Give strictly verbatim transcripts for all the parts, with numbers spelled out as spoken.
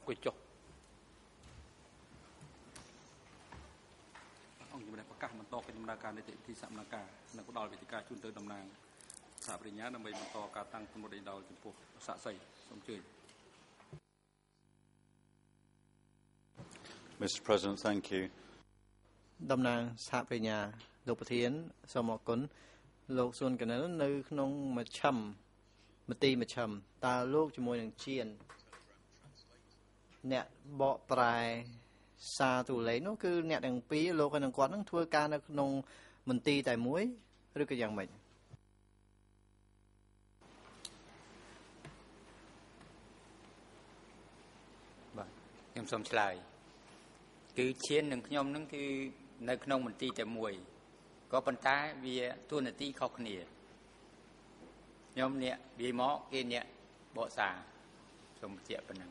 quỳ chúc ông như vậy có cả một to cái năm naga để thi sắm naga nó có đòi về thì cả chuyên tới năm nàng sạp để nhá là mình một to cả tăng một đỉnh đầu chính phủ xạ xây xong chơi. Mister President, thank you. តំណាងសហប្រញ្ញាលោកប្រធានសូមអរគុណលោកសួនកណិលនៅក្នុងមជ្ឈមមទីមជ្ឈមតើលោកជាមួយនឹងជានអ្នកបកប្រែសារទូលេខនោះគឺអ្នកទាំងពីរលោកហើយនឹងគាត់នឹងធ្វើការនៅក្នុងមន្ទីរតែមួយឬក៏យ៉ាងម៉េចបាទខ្ញុំសូមឆ្លើយគឺឈាននឹងខ្ញុំនឹងគឺនៅក្នុងមន្ទីរតែមួយក៏ប៉ុន្តែវាទួនាទីខុសគ្នាខ្ញុំអ្នកវាមកគេអ្នកបកសារសូមបញ្ជាក់ប៉ុណ្ណឹង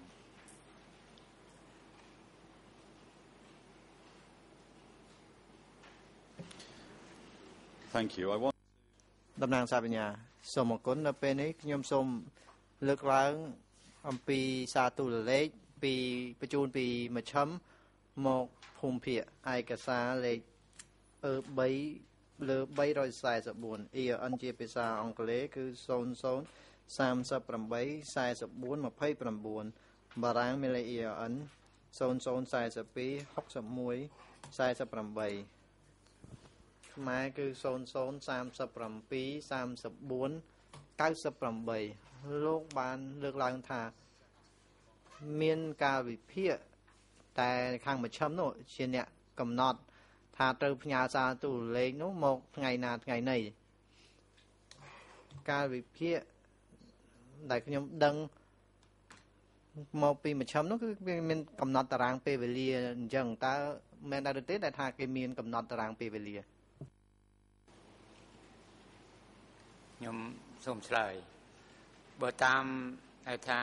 Thank you. I want តំណាងសាបញ្ញាសូមអរគុណនៅពេលនេះខ្ញុំសូមលើកឡើងអំពីសារទូរលេខពីបញ្ជូនពីមជ្ឈមមកភូមិភាគឯកសារលេខអឺ3លើ 344 E N ជាភាសាអង់គ្លេសគឺ zero zero three eight four four two nine បារាំងមានលេខ E N zero zero four two six one four eightខ្មែរគឺ zero zero three seven two three four nine eightលោកបានលើកឡើងថាមានការវិភាគតែខាងមជ្ឈមនោះជាអ្នកកំណត់ថាត្រូវផ្ញើសារទូរលេខនោះមកថ្ងៃណាថ្ងៃណីការវិភាគដែលខ្ញុំដឹងមកពីមជ្ឈមនោះគឺមានកំណត់តារាងពេលវេលាអញ្ចឹងតើមែនដែរទេដែលថាគេមានកំណត់តារាងពេលវេលាខ្ញុំសូមឆ្លើយបើតាមហៅថា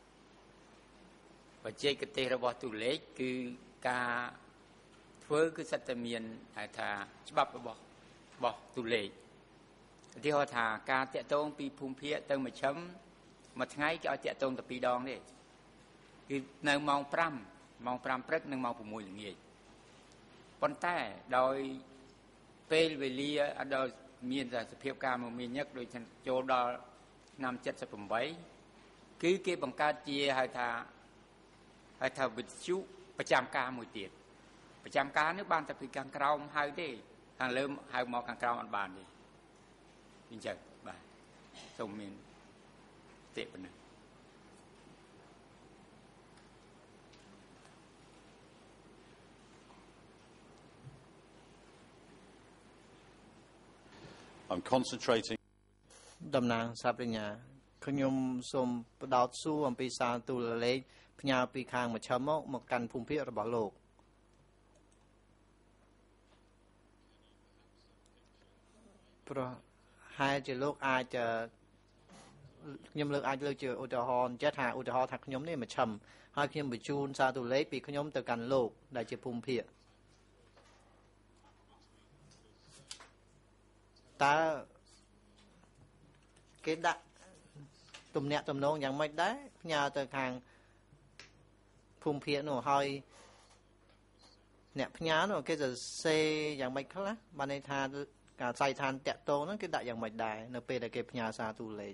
បច្ចេកទេសរបស់ទូលេខគឺការធ្វើគឺសិតតែមានហៅថាច្បាប់របស់របស់ទូលេខឧទាហរណ៍ថាការតាក់ទងពីភូមិភាគទៅមជ្ឈមមួយថ្ងៃគេឲ្យតាក់ទងតែពីរដងទេគឺនៅម៉ោងfiveម៉ោងfiveព្រឹកនិងម៉ោងsixល្ងាចប៉ុន្តែដោយពេលវេលាដល់មានសភាពការមកមានញឹកដូចចូលដល់ឆ្នាំseventy-eightគឺគេបង្កើតជាហៅថាហៅថាវិទ្យុប្រចាំការមួយទៀតប្រចាំការនេះបានតែពីខាងក្រោមហៅទេខាងលើហៅមកខាងក្រោមអត់បានទេអញ្ចឹងបាទសូមមានទេប៉ុណ្ណឹង I'm concentrating តំណាងសាប្រញ្ញាខ្ញុំសូមបដោតសួរអំពីសារទូរលេខផ្ញើពីខាងមជ្ឈមមកមកកាន់ភូមិភាគរបស់លោកប្រហែលជាលោកអាចខ្ញុំលើកអាចលើកជាឧទាហរណ៍ចេះថាឧទាហរណ៍ថាខ្ញុំនេះមជ្ឈមហើយខ្ញុំបញ្ជូនសារទូរលេខពីខ្ញុំទៅកាន់លោកដែលជាភូមិភាគតើគេដាក់ទំនាក់ទំនងយ៉ាងម៉េចដែរផ្ញើទៅខាងភូមិភាគនោះហើយអ្នកផ្ញើនោះគេសរសេរយ៉ាងម៉េចខ្លះបានន័យថាការផ្សាយឋានតាក់ទងហ្នឹងគេដាក់យ៉ាងម៉េចដែរនៅពេលដែលគេផ្ញើសារទូរលេខ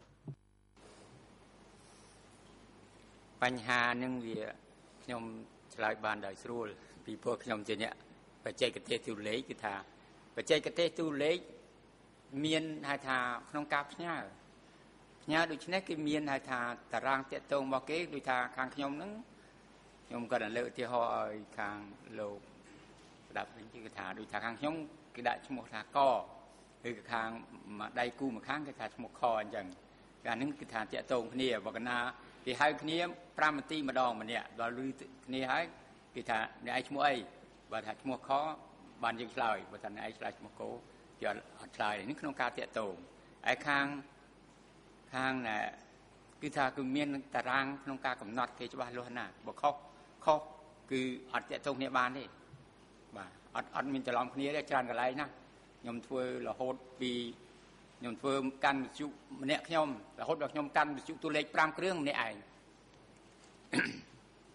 បញ្ហាហ្នឹងវាខ្ញុំឆ្លើយបានដោយស្រួលពីព្រោះខ្ញុំជាអ្នកបច្ចេកទេសទូរលេខគឺថាបច្ចេកទេសទូរលេខមានហៅថាក្នុងការផ្ញើផ្ញើដូច្នេះគេមានហៅថាតារាងតាក់ទងរបស់គេដូចថាខាងខ្ញុំហ្នឹងខ្ញុំក៏លើកឧទាហរណ៍ឲ្យខាងលោកស្ដាប់វិញគឺថាដូចថាខាងខ្ញុំគេដាក់ឈ្មោះថាកឬក៏ខាងមួយដៃគូមួយខាងគេថាឈ្មោះខអញ្ចឹងកាលហ្នឹងគឺថាតាក់ទងគ្នាបើកណាគេហៅគ្នាfiveនាទីម្ដងម្នាក់ដល់លឺគ្នាហើយគេថាអ្នកឯងឈ្មោះអីបើថាឈ្មោះខបានយើងឆ្លើយបើថាអ្នកឯងឆ្លើយឈ្មោះកោគេអត់ឆ្លើយនេះក្នុងការតាក់ទងហើយខាងខាងណាគឺថាគឺមានតារាងក្នុងការកំណត់គេច្បាស់លាស់ណាស់បើខុសខុសគឺអត់តាក់ទងគ្នាបានទេបាទអត់អត់មានច្រឡំគ្នាទេច្រើនកន្លែងណាខ្ញុំធ្វើរហូតពីខ្ញុំធ្វើកាន់វិទ្យុម្នាក់ខ្ញុំរហូតដល់ខ្ញុំកាន់វិទ្យុទូលេខfiveគ្រឿងម្នាក់ឯង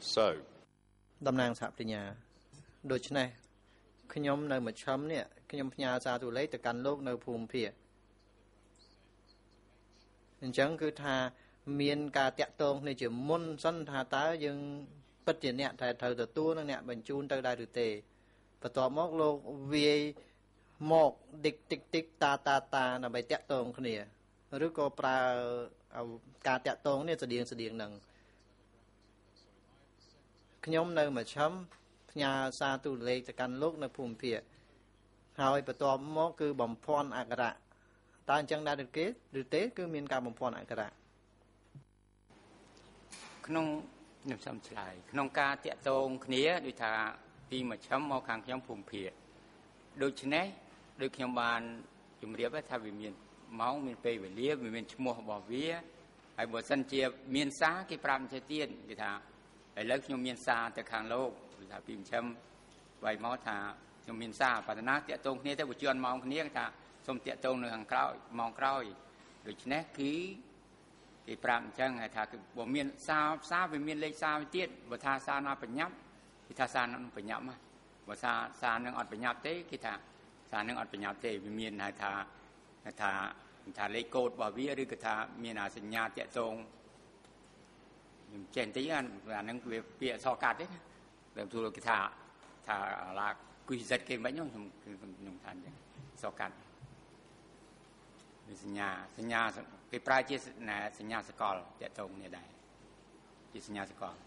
So តំណាងសហប្រញ្ញាដូច្នេះខ្ញុំនៅមជ្ឈិមនេះខ្ញុំផ្ញើសារទូលេខទៅកាន់លោកនៅភូមិភាគអញ្ចឹងគឺថាមានការតាក់ទងគ្នាជាមុនសិនថាតើយើងពិតជាអ្នកដែលត្រូវទទួលនឹងអ្នកបញ្ជូនទៅដែរឬទេបន្ទាប់មកលោកវាយមកឌិកតិកតិកតាតាតាដើម្បីតាក់ទងគ្នាឬក៏ប្រើការតាក់ទងនេះស្តៀងស្តៀងនឹងខ្ញុំនៅមជ្ឈិមផ្ញើសារទូលេខទៅកាន់លោកនៅភូមិភាគហើយបន្ទាប់មកគឺបំភាន់អក្សរតើអញ្ចឹងដែរឬគេឬទេគឺមានការបំភាន់អក្សរក្នុងខ្ញុំសំឆ្លើយក្នុងការតាក់ទងគ្នាដូចថាពីមជ្ឈិមមកខាងខ្ញុំភូមិភាគដូច្នេះដូចខ្ញុំបានជម្រាបថាវាមានម៉ោងមានពេលវេលាវាមានឈ្មោះរបស់វាហើយបើសិនជាមានសារគេប្រាប់ចេះទៀតគេថាឥឡូវខ្ញុំមានសារទៅខាងលោកគឺថាពីមជ្ឈិមវាយមកថាខ្ញុំមានសារប្រាថ្នាតាក់ទងគ្នាទៅបើជន់ម៉ោងគ្នាថាសូមតាក់ទងនៅខាងក្រោយម៉ោងក្រោយដូច្នេះគឺគេប្រាប់អញ្ចឹងហើយថាគឺបើមានសារសារវាមានលេខសារទៀតបើថាសារណាបញ្ញត្តិគេថាសារនឹងបញ្ញត្តិមកបើសារសារនឹងអត់បញ្ញត្តិទេគេថាសារនឹងអត់បញ្ញត្តិទេវាមានហៅថាហៅថាថាលេខកូដរបស់វាឬក៏ថាមានអាសញ្ញាតាក់ទងខ្ញុំចេះតិចអាហ្នឹងវាពាក្យអក្សរកាត់ទេណាតែទូគេថាថាឡាគូសិតគេមិនខ្ញុំខ្ញុំថាអញ្ចឹងអក្សរកាត់សញ្ញាសញ្ញាគេប្រើជាសញ្ញាសកលតកតងនេះដែរជាសញ្ញាសកល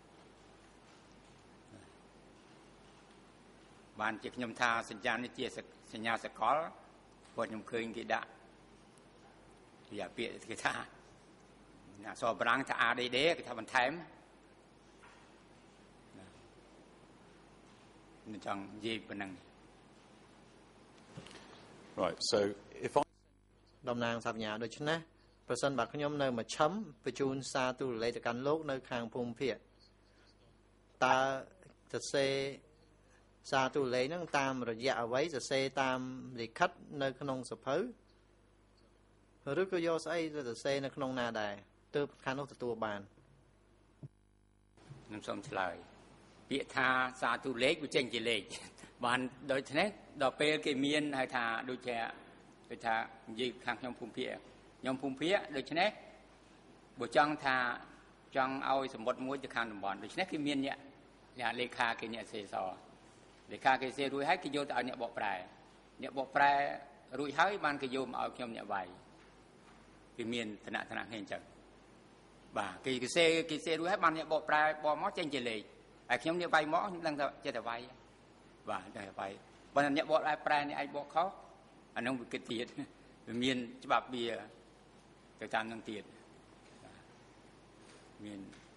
បានជាខ្ញុំថាសញ្ញានេះជាសញ្ញាសកលព្រោះខ្ញុំឃើញគេដាក់វាពាក្យគេថាអក្សរបារាំងថា a d d គេថាបន្ថែមមិនចង់និយាយប៉ុណ្ណឹង right, so if I តំណាងសញ្ញាដូច្នេះប្រសិនបើខ្ញុំនៅមជ្ឈិមបញ្ជូនសារទូរលេខទៅកាន់លោកនៅខាងភូមិភាគតើសរសេរសារទូរលេខហ្នឹងតាមរយៈអ្វីសរសេរតាមលិខិតនៅក្នុងសភៅឬក៏យកស្អីទៅសរសេរនៅក្នុងណាដែរទើបខាងនោះទទួលបានខ្ញុំសូមឆ្លើយពាក្យថាសារទូរលេខវាចេញជាលេខបានដូច្នេះដល់ពេលគេមានហៅថាដូចជាដូចថានិយាយខាងខ្ញុំភូមិភាគខ្ញុំភូមិភាគដូច្នេះបើចង់ថាចង់ឲ្យសម្បត្តិមួយទៅខាងតំបន់ដូច្នេះគេមានអ្នកអ្នកលេខាគេអ្នកសេសលេខាគេសេរួចហើយគេយកទៅឲ្យអ្នកបកប្រែអ្នកបកប្រែរួចហើយបានគេយកមកឲ្យខ្ញុំអ្នកវាយគេមានឋានៈឋានៈគ្នាអញ្ចឹងបាទគេគេសេគេសេរួចហើយបានអ្នកបកប្រែបកមកចេញជាលេខហើយខ្ញុំអ្នកវាយមកខ្ញុំដឹងថាចេះតែវាយបាទតែវាយបើអ្នកបកប្រែអ្នកឯងបកខុសអានោះវាគិតទៀតវាមានច្បាប់វាទៅតាមនឹងទៀតមាន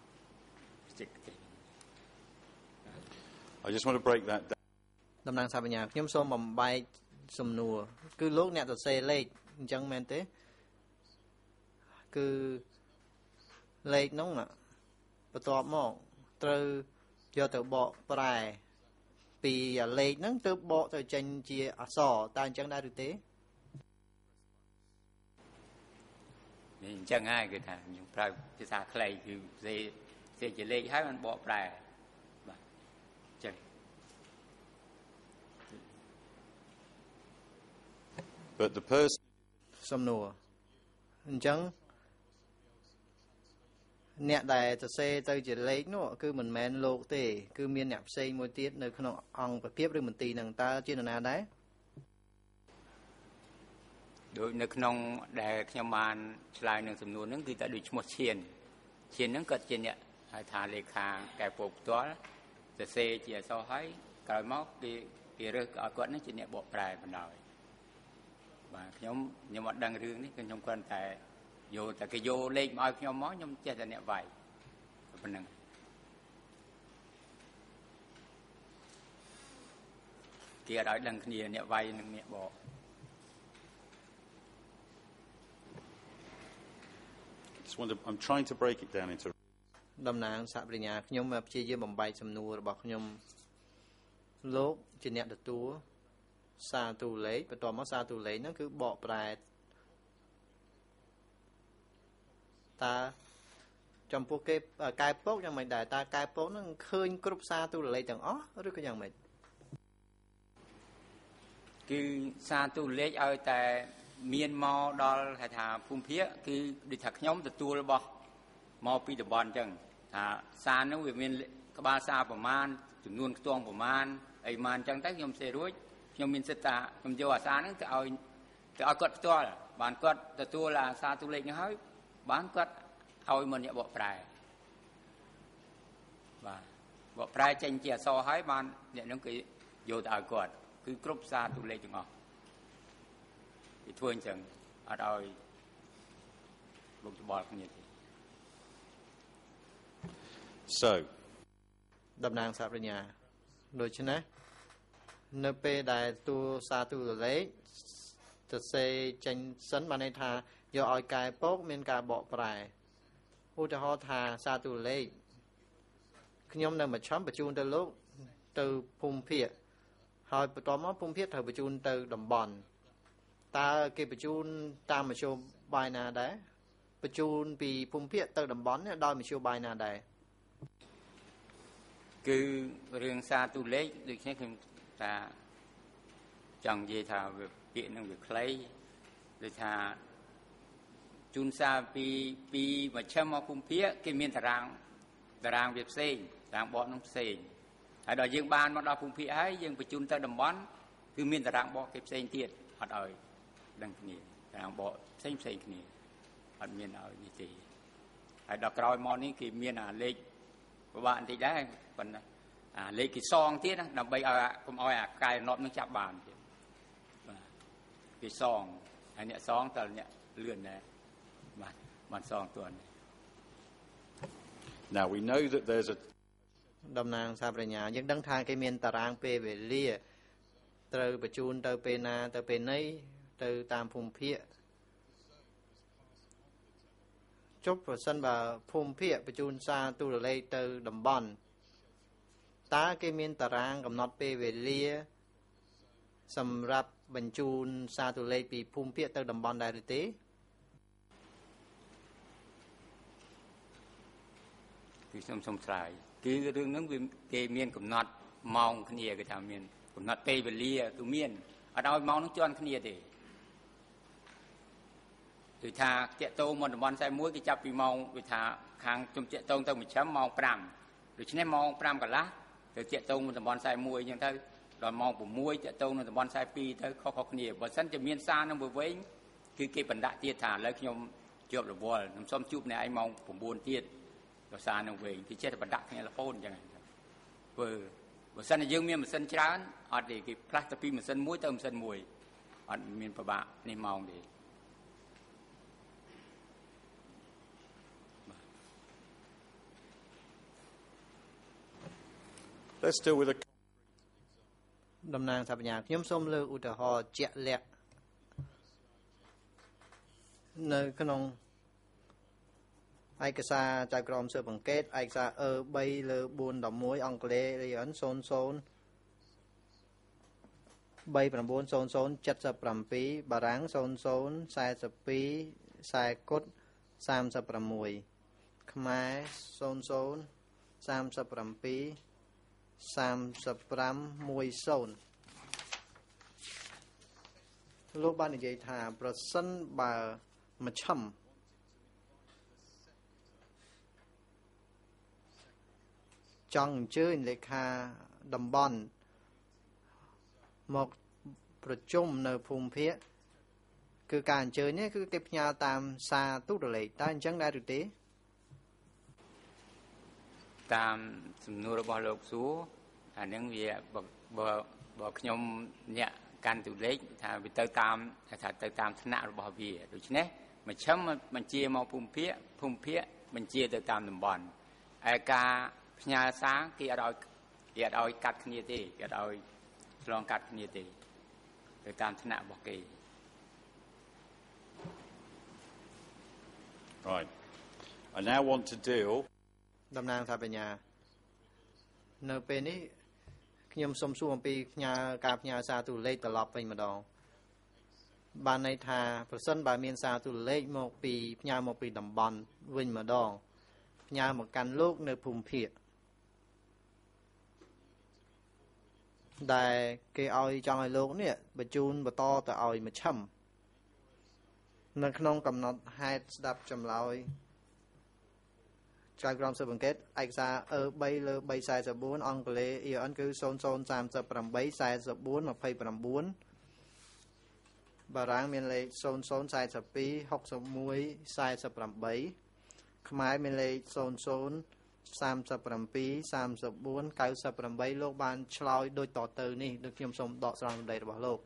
I just want to break that down តំណាងសាបញ្ញាខ្ញុំសូមបំបែកសំណួរគឺលោកអ្នកសរសេរលេខអញ្ចឹងមែនទេគឺលេខនោះបន្ទាប់មកត្រូវយកទៅបកប្រែពីលេខហ្នឹងទៅបកទៅចេញជាអក្សរតើអញ្ចឹងដែរឬទេនេះអញ្ចឹងហើយគឺថាខ្ញុំប្រើភាសាខ្លីគឺសេសេជាលេខហើយបានបកប្រែបាទចឹង but the person សំណួរអញ្ចឹងអ្នកដែលសរសេរទៅជាលេខនោះគឺមិនមែនលោកទេគឺមានអ្នកផ្សេងមួយទៀតនៅក្នុងអង្គប្រភេទឬមន្ទីរនឹងតើជានរណាដែរដូចនៅក្នុងដែលខ្ញុំបានឆ្លើយនឹងសំណួរហ្នឹងគឺតែដូចឈ្មោះឈៀនឈៀនហ្នឹងគាត់ជាអ្នកហៅថាលេខាកែពោផ្ទាល់សរសេរជាអក្សរហើយក្រោយមកគេគេរើសឲ្យគាត់នេះជាអ្នកបកប្រែបណ្ដោយបាទខ្ញុំខ្ញុំអត់ដឹងរឿងនេះគឺខ្ញុំគ្រាន់តែយកតែគេយកលេខមកឲ្យខ្ញុំមកខ្ញុំចេះតែអ្នកវាយប៉ុណ្ណឹងគេអត់ឲ្យដឹងគ្នាអ្នកវាយនិងអ្នកបក I'm trying to break it down into តំណាងសហប្រញ្ញាខ្ញុំព្យាយាមបំបែកសំណួររបស់ខ្ញុំលោកជាអ្នកទទួលសារទូលេខបន្ទាប់មកសារទូលេខហ្នឹងគឺបកប្រែតើចំពោះគេកែពកយ៉ាងមិនដែរតើកែពកនឹងឃើញគ្រប់សារទូរលេខទាំងអស់ឬក៏យ៉ាងម៉េចគឺសារទូរលេខឲ្យតែមានមកដល់ហៅថាភូមិភាគគឺដូចថាខ្ញុំទទួលរបស់មកពីតំបន់អញ្ចឹងថាសារនោះវាមានក្បាលសារប្រមាណចំនួនខ្ទង់ប្រមាណអីម៉ានអញ្ចឹងទៅខ្ញុំសេរួចខ្ញុំមានសិទ្ធិថាខ្ញុំយកអាសារហ្នឹងទៅឲ្យទៅឲ្យគាត់ផ្ទាល់បានគាត់ទទួលអាសារទូរលេខនេះហើយបានគាត់ឲ្យមកអ្នកបកប្រែបាទបកប្រែចេញជាអក្សរហើយបានអ្នកហ្នឹងគេយកទៅឲ្យគាត់គឺគ្រប់សារទូរលេខទាំងអស់គេធ្វើអញ្ចឹងអត់ឲ្យលោកច្បល់គ្នាទេ So តំណាងសារប្រាជ្ញាដូច្នេះនៅពេលដែលទូសារទូរលេខទៅសេចេញសិនបានន័យថាយកឲ្យកែពកមានការបកប្រែឧទាហរណ៍ថាសារទូរលេខខ្ញុំនៅមជ្ឈមបញ្ជូនទៅលោកទៅភូមិភាគហើយបន្ទាប់មកភូមិភាគត្រូវបញ្ជូនទៅតំបន់តើគេបញ្ជូនតាមមធ្យោបាយណាដែរបញ្ជូនពីភូមិភាគទៅតំបន់ដោយមធ្យោបាយណាដែរគឺរឿងសារទូរលេខដូចនេះខ្ញុំថាចង់និយាយថាវាពាក្យនឹងវាខ្លីដូចថាជូនសារពីពីមជ្ឈមមកភូមិភាគគេមានតារាងតារាងវាផ្សេងតារាងបកនឹងផ្សេងហើយដល់យើងបានមកដល់ភូមិភាគហើយយើងបញ្ជូនទៅតំបន់គឺមានតារាងបកគេផ្សេងទៀតអត់ឲ្យដឹងគ្នាតារាងបកផ្សេងផ្សេងគ្នាអត់មានឲ្យនេះទេហើយដល់ក្រោយមកនេះគេមានអាលេខ ពិបាកបន្តិចដែរប៉ុន្តែអាលេខគេសងទៀតណាដើម្បីឲ្យកុំឲ្យអាកែណត់នឹងចាប់បានទៀតបាទគេសងហើយអ្នកសងតើអ្នកលឿនដែរបាទបានសងទាន់ now we know that there's a តំណាងសារប្រាជ្ញាយើងដឹងថាគេមានតារាងពេលវេលាត្រូវបញ្ជូនទៅពេលណាទៅពេលណីទៅតាមភូមិភាគ ចុះប្រសិនបើភូមិភាគបញ្ជូនសារទូរលេខទៅតំបន់តើគេមានតារាងកំណត់ពេលវេលាសម្រាប់បញ្ជូនសារទូរលេខពីភូមិភាគទៅតំបន់ដែរឬទេគឺខ្ញុំសូមឆ្លើយគឺរឿងហ្នឹងវាគេមានកំណត់ម៉ោងគ្នាគេថាមានកំណត់ពេលវេលាគឺមានអត់ឲ្យម៉ោងហ្នឹងជាន់គ្នាទេ ដូចថាតាក់ទងមកតំបន់ខ្សែមួយគេចាប់ពីម៉ោងដូចថាខាងខ្ញុំតាក់ទងទៅមជ្ឈិមម៉ោង 5 ដូច្នេះម៉ោង 5 កន្លះទៅតាក់ទងមកតំបន់ខ្សែមួយអញ្ចឹងទៅដល់ម៉ោង 6 តាក់ទងនៅតំបន់ខ្សែ 2 ទៅខុសៗគ្នាបើមិនជាមានសារនឹងវែងគឺគេបណ្ដាក់ទៀតថាឥឡូវខ្ញុំជាប់រវល់ខ្ញុំសុំជួបអ្នកឯងម៉ោង 9 ទៀតដោយសារនឹងវែងគេចេះតែបណ្ដាក់គ្នារហូតអញ្ចឹងធ្វើបើមិនយើងមានម៉ាស៊ីនច្រើនអត់ទេគេផ្លាស់ទៅពីម៉ាស៊ីនមួយទៅម៉ាស៊ីនមួយអត់មានពិបាកនេះម៉ោងទេ let's deal with a តំណាងសារប្រាជ្ញាខ្ញុំសូមលើកឧទាហរណ៍ជាក់លាក់នៅក្នុងឯកសារចៅក្រមស៊ើបអង្កេតឯកសារ អឺ 3 លើ 4 11 អង់គ្លេស រៀន 00 39 00 77 បារាំង 00 42 40 គុត 36 ខ្មែរ 00 37 35 10 លោកបាននិយាយថាប្រសិនបើមជ្ឈិមចង់អញ្ជើញលេខាតំបន់មកប្រជុំនៅភូមិភាគគឺការអញ្ជើញនេះគឺគេផ្ញើតាមសារទូរលេខតើអញ្ចឹងដែរឬទេតាមសំណួររបស់លោកសួរអានឹងវាបើបើខ្ញុំអ្នកកាន់ទូលេខថាវាទៅតាមថាទៅតាមឋានៈរបស់វាដូច្នេះមជ្ឈិមបញ្ជាមកភូមិភាគភូមិភាគបញ្ជាទៅតាមតំបន់ឯការផ្ញើសារគេអត់ឲ្យគេអត់ឲ្យកាត់គ្នាទេគេអត់ឲ្យឆ្លងកាត់គ្នាទេទៅតាមឋានៈរបស់គេ right I now want to deal តំណាងថាបញ្ញានៅពេលនេះខ្ញុំសូមសួរអំពីផ្ញើការផ្ញើសារទូរលេខត្រឡប់វិញម្ដងបានន័យថាប្រសិនបើមានសារទូរលេខមកពីផ្ញើមកពីតំបន់វិញម្ដងផ្ញើមកកាន់លោកនៅភូមិភាគដែលគេឲ្យចង់ឲ្យលោកនេះបញ្ជូនបន្តទៅឲ្យមជ្ឈិមនៅក្នុងកំណត់ហេតុស្ដាប់ចម្លើយចៅក្រមស៊ើបអង្កេតឯកសារអឺ3លើ3 44អង់គ្លេស E N គឺ0038 44 29បារាំងមានលេខ0042 61 48ខ្មែរមានលេខ0037 34 94 លោកបានឆ្លើយដូចតទៅនេះដូចខ្ញុំសូមដកស្រង់សម្ដីរបស់លោក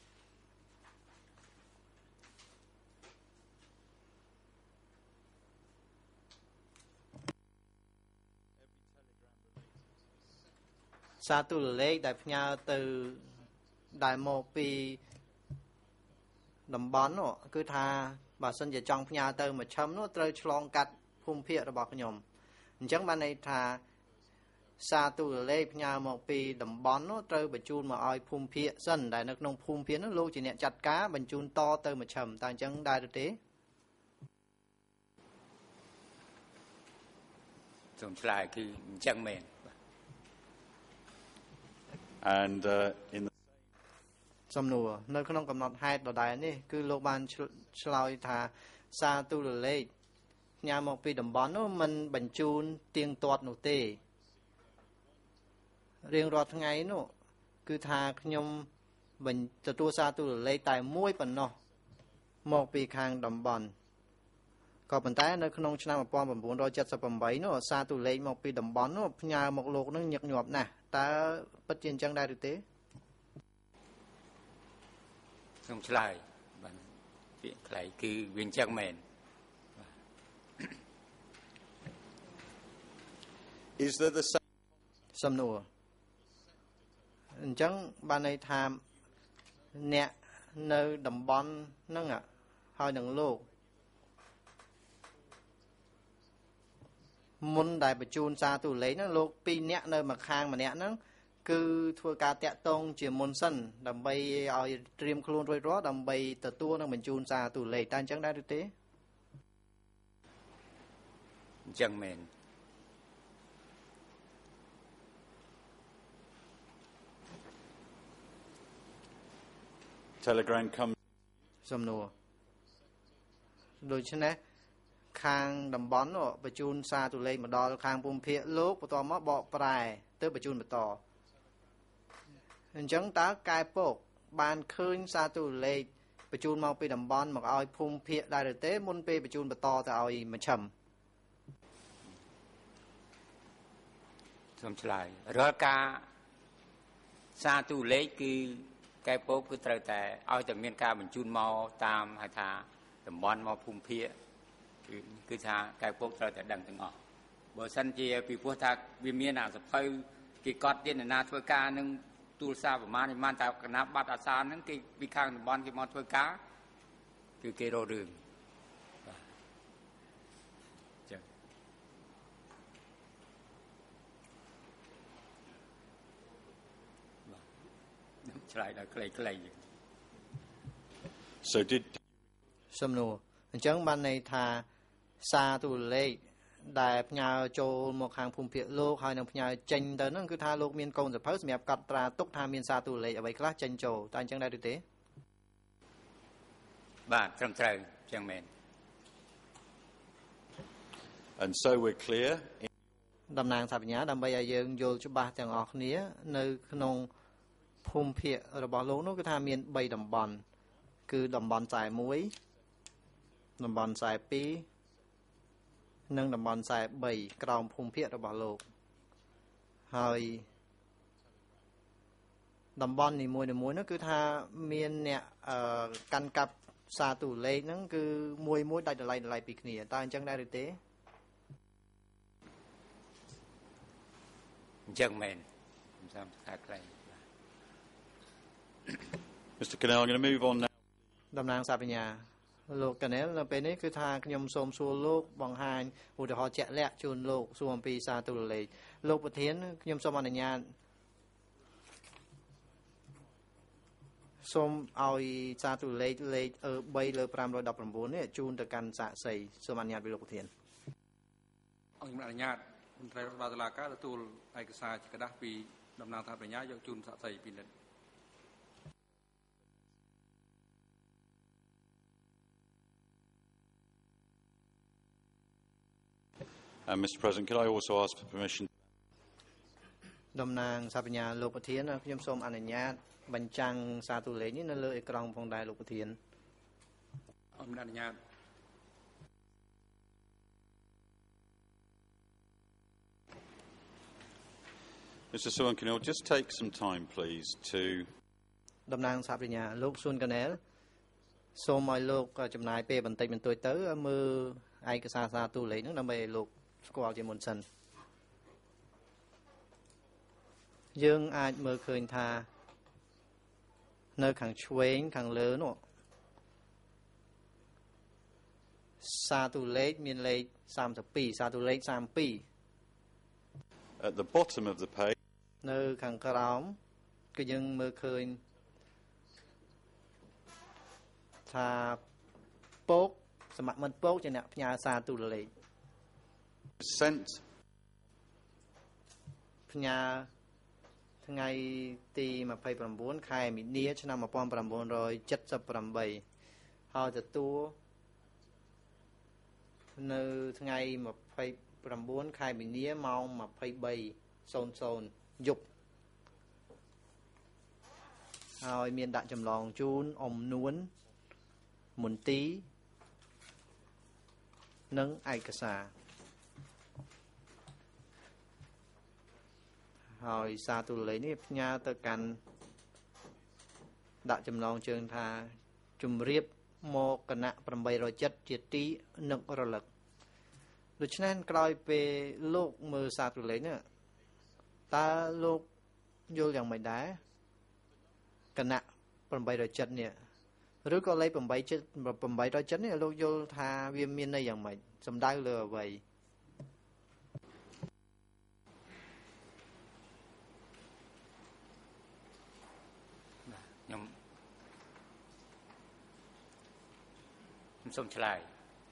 សារទូរលេខដែលផ្ញើទៅដែលមកពីតំបន់នោះគឺថាបើសិនជាចង់ផ្ញើទៅមជ្ឈិមនោះត្រូវឆ្លងកាត់ភូមិភាគរបស់ខ្ញុំអញ្ចឹងបានន័យថាសារទូរលេខផ្ញើមកពីតំបន់នោះត្រូវបញ្ជូនមកឲ្យភូមិភាគសិនដែលនៅក្នុងភូមិភាគនោះលោកជាអ្នកចាត់ការបញ្ជូនតទៅមជ្ឈិមតើអញ្ចឹងដែរឬទេសូមឆ្លើយគឺអញ្ចឹងមែន And uh, in the សំណួរនៅក្នុងកំណត់ហេតុដដែលនេះគឺលោកបានឆ្លើយថាសារទូរលេខផ្ញើមកពីតំបន់នោះមិនបញ្ជូនទៀងទាត់នោះទេរៀងរាល់ថ្ងៃនោះគឺថាខ្ញុំទទួលសារទូរលេខតែមួយប៉ុណ្ណោះមកពីខាងតំបន់ក៏ប៉ុន្តែនៅក្នុងឆ្នាំ1978នោះសារទូរលេខមកពីតំបន់នោះផ្ញើមកលោកនឹងញឹកញាប់ណាស់តើពិតជាអញ្ចឹងដែរឬទេសូមឆ្លើយបាទពាក្យខ្លីគឺវាអញ្ចឹងមែន is there the same សំណួរអញ្ចឹងបានន័យថាអ្នកនៅតំបន់ហ្នឹងហើយនឹងលោកមុនដែលបញ្ជូនសារទូរលេខហ្នឹងលោកពីរនាក់នៅម្ខាងម្នាក់ហ្នឹងគឺធ្វើការតាក់ទងជាមុនសិនដើម្បីឲ្យត្រៀមខ្លួនរួចរាល់ដើម្បីទទួលនិងបញ្ជូនសារទូរលេខតែអញ្ចឹងដែរឬទេអញ្ចឹងមែន telegram come សំណួរដូច្នេះខាងតំបន់នោះបញ្ជូនសារទូរលេខមកដល់ខាងភូមិភាគលោកបន្តមកបកប្រែទៅបញ្ជូនបន្តអញ្ចឹងតើកែពកបានឃើញសារទូរលេខបញ្ជូនមកពីតំបន់មកឲ្យភូមិភាគដែរឬទេមុនពេលបញ្ជូនបន្តទៅឲ្យមជ្ឈិមសូមឆ្លើយរាល់ការសារទូរលេខគឺកែពកគឺត្រូវតែឲ្យតែមានការបញ្ជូនមកតាមហៅថាតំបន់មកភូមិភាគគឺគឺថាកែពកត្រូវតែដឹងទាំងអស់បើសិនជាពីព្រោះថាវាមានអាសភៅគេកត់ទៀតណាធ្វើការនឹងទូរស័ព្ទប្រមាណប្រមាណតែគណៈប័ណ្ណអាសាហ្នឹងគេពីខាងតំបន់គេមកធ្វើការគឺគេរករឿងបាទចឹងបាទឆ្លើយដល់ខ្លីៗ so did សំណួរអញ្ចឹងបានន័យថាសារទូរលេខដែលផ្ញើចូលមកខាងភូមិភាគលោកហើយនឹងផ្ញើចេញទៅហ្នឹងគឺថាលោកមានកូនសភៅសម្រាប់កត់ត្រាទុកថាមានសារទូរលេខអ្វីខ្លះចេញចូលតែអញ្ចឹងដែរឬទេបាទត្រឹមត្រូវអញ្ចឹងមែន and so we're clear តំណាងថាបញ្ញាដើម្បីឲ្យយើងយល់ច្បាស់ទាំងអស់គ្នានៅក្នុងភូមិភាគរបស់លោកនោះគឺថាមានបីតំបន់គឺតំបន់ខ្សែមួយតំបន់ខ្សែពីរនិងតំបន់ខ្សែបីក្រោមភូមិភាគរបស់លោកហើយតំបន់នីមួយៗនោះគឺថាមានអ្នកកាន់កាប់សារទូរលេខហ្នឹងគឺមួយមួយដាច់ដライដライពីគ្នាតើអញ្ចឹងដែរឬទេអញ្ចឹងមែនខ្ញុំសូមថាខ្លី Mr Cannell I'm going to move on now តំណាងសាបញ្ញាលោក Cannell នៅពេលនេះគឺថាខ្ញុំសូមសួរលោកបង្ហាញឧទាហរណ៍ជាក់លាក់ជូនលោកសួរអំពីសារទូរលេខលោកប្រធានខ្ញុំសូមអនុញ្ញាតសូមឲ្យសារទូរលេខលេខ3លើ519នេះជូនទៅកាន់សាក្សីសូមអនុញ្ញាតពីលោកប្រធានអង្គអនុញ្ញាតមន្ត្រីរដ្ឋបាលតុលាការទទួលឯកសារជាกระดาษពីតំណាងថាបញ្ញាយកជូនសាក្សីពិនិត្យ Uh, Mister President, could I also ask for permission? តំណាងសាបញ្ញាលោកប្រធានខ្ញុំសូមអនុញ្ញាតបញ្ចាំងសារទូលេខនេះនៅលើអេក្រង់ផងដែរលោកប្រធានអង្គអនុញ្ញាត Mister Suwan Kinel, just take some time, please, to តំណាងសាបញ្ញាលោកស៊ុនកណែលសូមឲ្យលោកចំណាយពេលបន្តិចបន្តួចទៅមើលឯកសារសារទូលេខហ្នឹងដើម្បីឲ្យលោកស្គាល់ជាមុនសិនយើងអាចមើលឃើញថានៅខាងឆ្វេងខាងលើនោះសារទូលេខមានលេខសាមសិបពីរសារទូលេខសាមពីរ at the bottom of the page. នៅខាងក្រោមគឺយើងមើលឃើញថាពកសមមិត្តពកជាអ្នកផ្ញើសារទូលេខ Sent ផ្ញើថ្ងៃទីยี่สิบเก้าខែមីនាឆ្នាំnineteen seventy-eight ហើយទទួលនៅថ្ងៃยี่สิบเก้าខែមីនាម៉ោងtwenty-threeយប់ហើយមានដាក់ចម្លងជូនអមនួនមន្ទីរនិងឯកសារហើយសារទូលេខនេះផ្ញើទៅកាន់ដាក់ចម្លងជើងថាជំរាបមកគណៈeight oh sevenជាទីនឹករលឹកដូច្នេះក្រោយពេលលោកមើលសារទូលេខនេះតើលោកយល់យ៉ាងម៉េចដែរគណៈeight oh sevenនេះឬក៏លេខeight oh sevenនេះលោកយល់ថាវាមានន័យយ៉ាងម៉េចសំដៅលើអ្វីខ្ញុំខ្ញុំសូមឆ្លើយ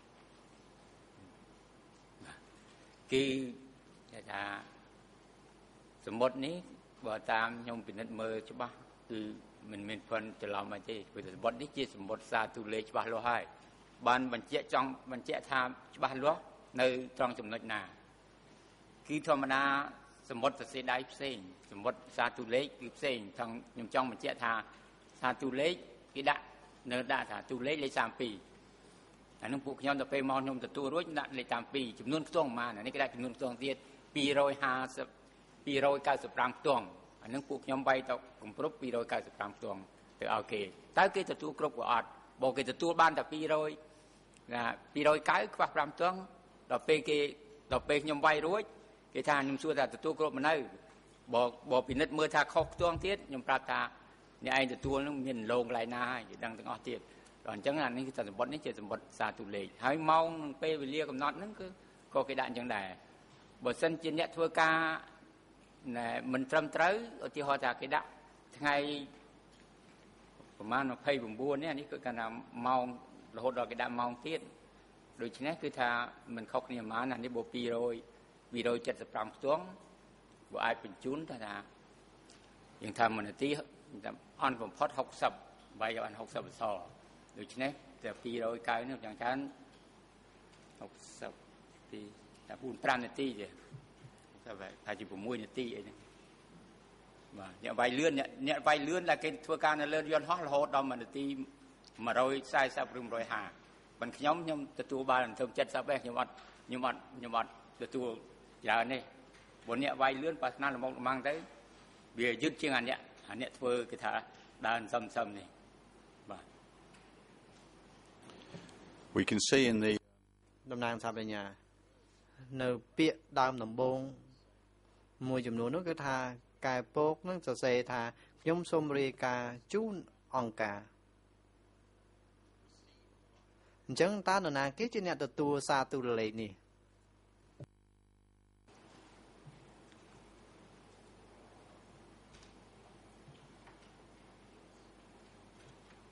គឺថាសមុទ្រនេះបើតាមខ្ញុំពិនិត្យមើលច្បាស់គឺមិនមានផុនច្រឡំអីទេព្រោះសមុទ្រនេះជាសមុទ្រសារទូលេខច្បាស់លាស់ហើយបានបញ្ជាក់ចង់បញ្ជាក់ថាច្បាស់លាស់នៅត្រង់ចំណុចណាគឺធម្មតាសមុទ្រសរសេរដៃផ្សេងសមុទ្រសារទូលេខគឺផ្សេងថងខ្ញុំចង់បញ្ជាក់ថាសារទូលេខគេដាក់នៅដាក់ថាទូលេខលេខthirty-twoអានឹងពួកខ្ញុំទៅពេលមកខ្ញុំទទួលរួចដាក់លេខthirty-twoចំនួនខ្ទង់ប៉ុន្មានអានេះគេដាក់ចំនួនខ្ទង់ទៀតtwo fifty two ninety-fiveខ្ទង់អានឹងពួកខ្ញុំវាយទៅកំគ្រប់two ninety-fiveខ្ទង់ទៅឲ្យគេតើគេទទួលគ្រប់ក៏អត់បើគេទទួលបានតែtwo hundredណាtwo ninetyខ្វះfiveខ្ទង់ដល់ពេលគេដល់ពេលខ្ញុំវាយរួចគេថាខ្ញុំសួរថាទទួលគ្រប់មិននៅបើបើពិនិត្យមើលថាខុសខ្ទង់ទៀតខ្ញុំប្រាប់ថាអ្នកឯងទទួលនឹងមានឡងកន្លែងណាហើយគេដឹងទាំងអស់ទៀតដល់អញ្ចឹងអានេះគឺសម្បត្តិនេះជាសម្បត្តិសារទូលេខហើយម៉ោងនឹងពេលវេលាកំណត់ហ្នឹងគឺក៏គេដាក់អញ្ចឹងដែរបើសិនជាអ្នកធ្វើការណែមិនត្រឹមត្រូវឧទាហរណ៍ថាគេដាក់ថ្ងៃប្រហែលtwenty-nineនេះអានេះគឺគាត់ថាម៉ោងរហូតដល់គេដាក់ម៉ោងទៀតដូច្នេះគឺថាមិនខុសគ្នាប៉ុន្មានអានេះបើtwo hundred two seventy-fiveខ្ទង់បើអាចបញ្ជូនថាថាយើងថាមួយនាទីអន់បំផុតsixtyវាយឲ្យsixtyអក្សរដូច្នេះតែtwo ninetyនេះយ៉ាងច្រើនsixtyទីតែfour fiveនាទីទេតែថាជាsixនាទីអីហ្នឹងបាទអ្នកវាយលឿនអ្នកអ្នកវាយលឿនដែលគេធ្វើការនៅលើយន្តហោះរហូតដល់មួយនាទីone fortyឬone fiftyប៉ុន្តែខ្ញុំខ្ញុំទទួលបានត្រឹមseventyទេខ្ញុំអត់ខ្ញុំអត់ខ្ញុំអត់ទទួលច្រើននេះបើអ្នកវាយលឿនប៉ះស្នាលមកល្មងទៅវាយឺតជាងអាអ្នកអាអ្នកធ្វើគេថាដើរសឹមសឹមនេះបាទ we can see in the តំណាងសាបញ្ញានៅពាក្យដើមដំបូងមួយចំនួននោះគឺថាកែពកនឹងសរសេរថាខ្ញុំសូមរាយការណ៍ជូនអង្គការអញ្ចឹងតើនរណាគេជាអ្នកទទួលសារទូរលេខនេះ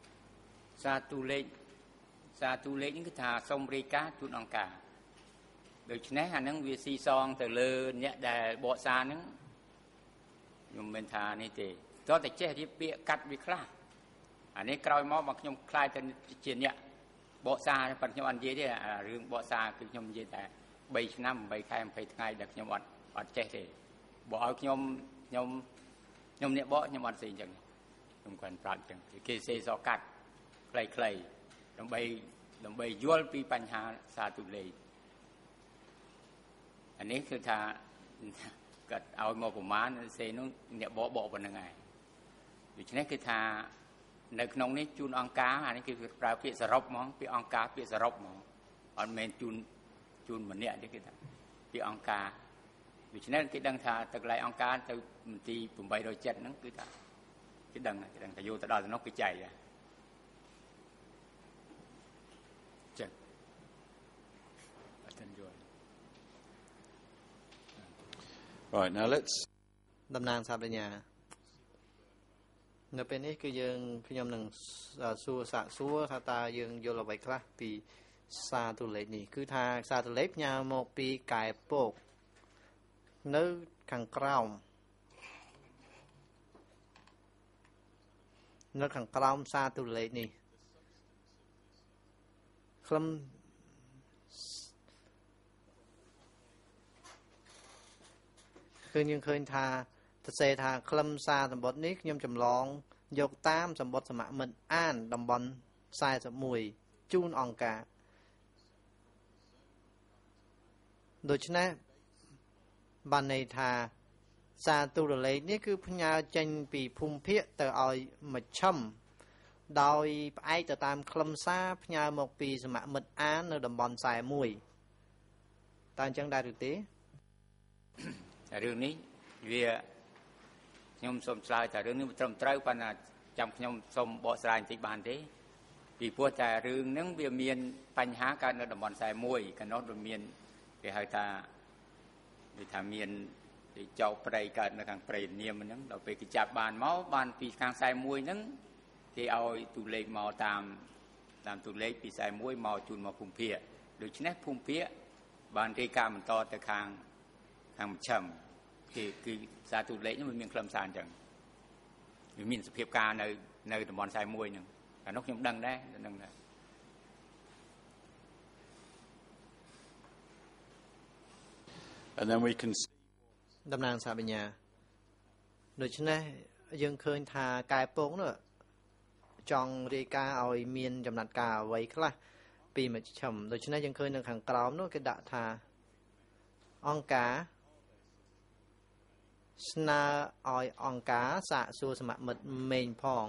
សារទូលេខសារទូលេខនេះគឺថាសូមរាយការណ៍ជូនអង្គការដូច្នេះអានឹងវាស៊ីសងទៅលើអ្នកដែលបកសារហ្នឹងខ្ញុំមិនថានេះទេតោះតែចេះរៀបពាក្យកាត់វាខ្លះអានេះក្រោយមកមកខ្ញុំខ្លាចទៅជាអ្នកបកសារប៉ុន្តែខ្ញុំអត់និយាយទេរឿងបកសារគឺខ្ញុំនិយាយតែ3ឆ្នាំ8ខែ20ថ្ងៃដែលខ្ញុំអត់អត់ចេះទេបើឲ្យខ្ញុំខ្ញុំខ្ញុំអ្នកបកខ្ញុំអត់ស្អីអញ្ចឹងខ្ញុំគាត់ប្រាប់អញ្ចឹងគេសេសកាត់ខ្លីៗដើម្បីដើម្បីយល់ពីបញ្ហាសារទូលេខអានេះគឺថាគាត់ឲ្យមកប្រមាណសេនោះអ្នកបកបកប៉ុណ្្នឹងឯងដូច្នេះគឺថានៅក្នុងនេះជូនអង្គការអានេះគឺប្រើពាក្យសរុបហ្មងពាក្យអង្គការពាក្យសរុបហ្មងអត់មែនជូនជូនម្នាក់ទេគឺថាពាក្យអង្គការដូច្នេះគេដឹងថាទៅកន្លែងអង្គការទៅមន្ទីរ807ហ្នឹងគឺថាគេដឹងគេដឹងថាយកទៅដល់ទៅនោះគេចែកចឹងអត់ទាន់យល់ Right, now let's តំណាងសាបញ្ញានៅពេលនេះគឺយើងខ្ញុំនឹងសួរសាកសួរថាតើយើងយល់អ្វីខ្លះពីសារទូលេខនេះគឺថាសារទូលេខផ្ញើមកពីកែពកនៅខាងក្រោមនៅខាងក្រោមសារទូលេខនេះខ្លឹមគឺយើងឃើញថាទៅសេថាខ្លឹមសារសម្បត្តិនេះខ្ញុំចម្លងយកតាមសម្បត្តិសមមិត្តអានតំបន់41ជូនអង្គការដូច្នេះបានន័យថាសារទូរលេខនេះគឺផ្ញើចេញពីភូមិភាគទៅឲ្យមជ្ឈិមដោយផ្អែកទៅតាមខ្លឹមសារផ្ញើមកពីសមមិត្តអាននៅតំបន់ខ្សែមួយតើអញ្ចឹងដែរឬទេរឿងនេះវាខ្ញុំសូមឆ្លើយថារឿងនេះមិនត្រឹមត្រូវប៉ុន្តែចាំខ្ញុំសូមបកស្រាយបន្តិចបានទេពីព្រោះតែរឿងហ្នឹងវាមានបញ្ហាកើតនៅតំបន់ខ្សែមួយកណ្ដោវាមានគេហៅថាវាថាមានចោលព្រៃកើតនៅខាងព្រៃនាមហ្នឹងដល់ពេលគេចាប់បានមកបានពីខាងខ្សែមួយហ្នឹងគេឲ្យទូលេខមកតាមតាមទូលេខពីខ្សែមួយមកជូនមកភូមិភាគដូច្នេះភូមិភាគបានរាយការណ៍បន្តទៅខាងខាងមជ្ឈិមគឺគឺសារទូលេខនេះมันមានខ្លឹមសារអញ្ចឹងវាមានសភាពការនៅនៅតំបន់ខ្សែមួយហ្នឹងតែនោះខ្ញុំដឹងដែរដឹងដែរ and then we can តំណាងសាបញ្ញាដូច្នេះយើងឃើញថាកែពកនោះចង់រាយការណ៍ឲ្យមានចំណាត់ការអ្វីខ្លះពីមជ្ឈិមដូច្នេះយើងឃើញនៅខាងក្រោមនោះគេដាក់ថាអង្គការស្នើឲ្យអង្គការសាកសួរសមមិត្តមេងផង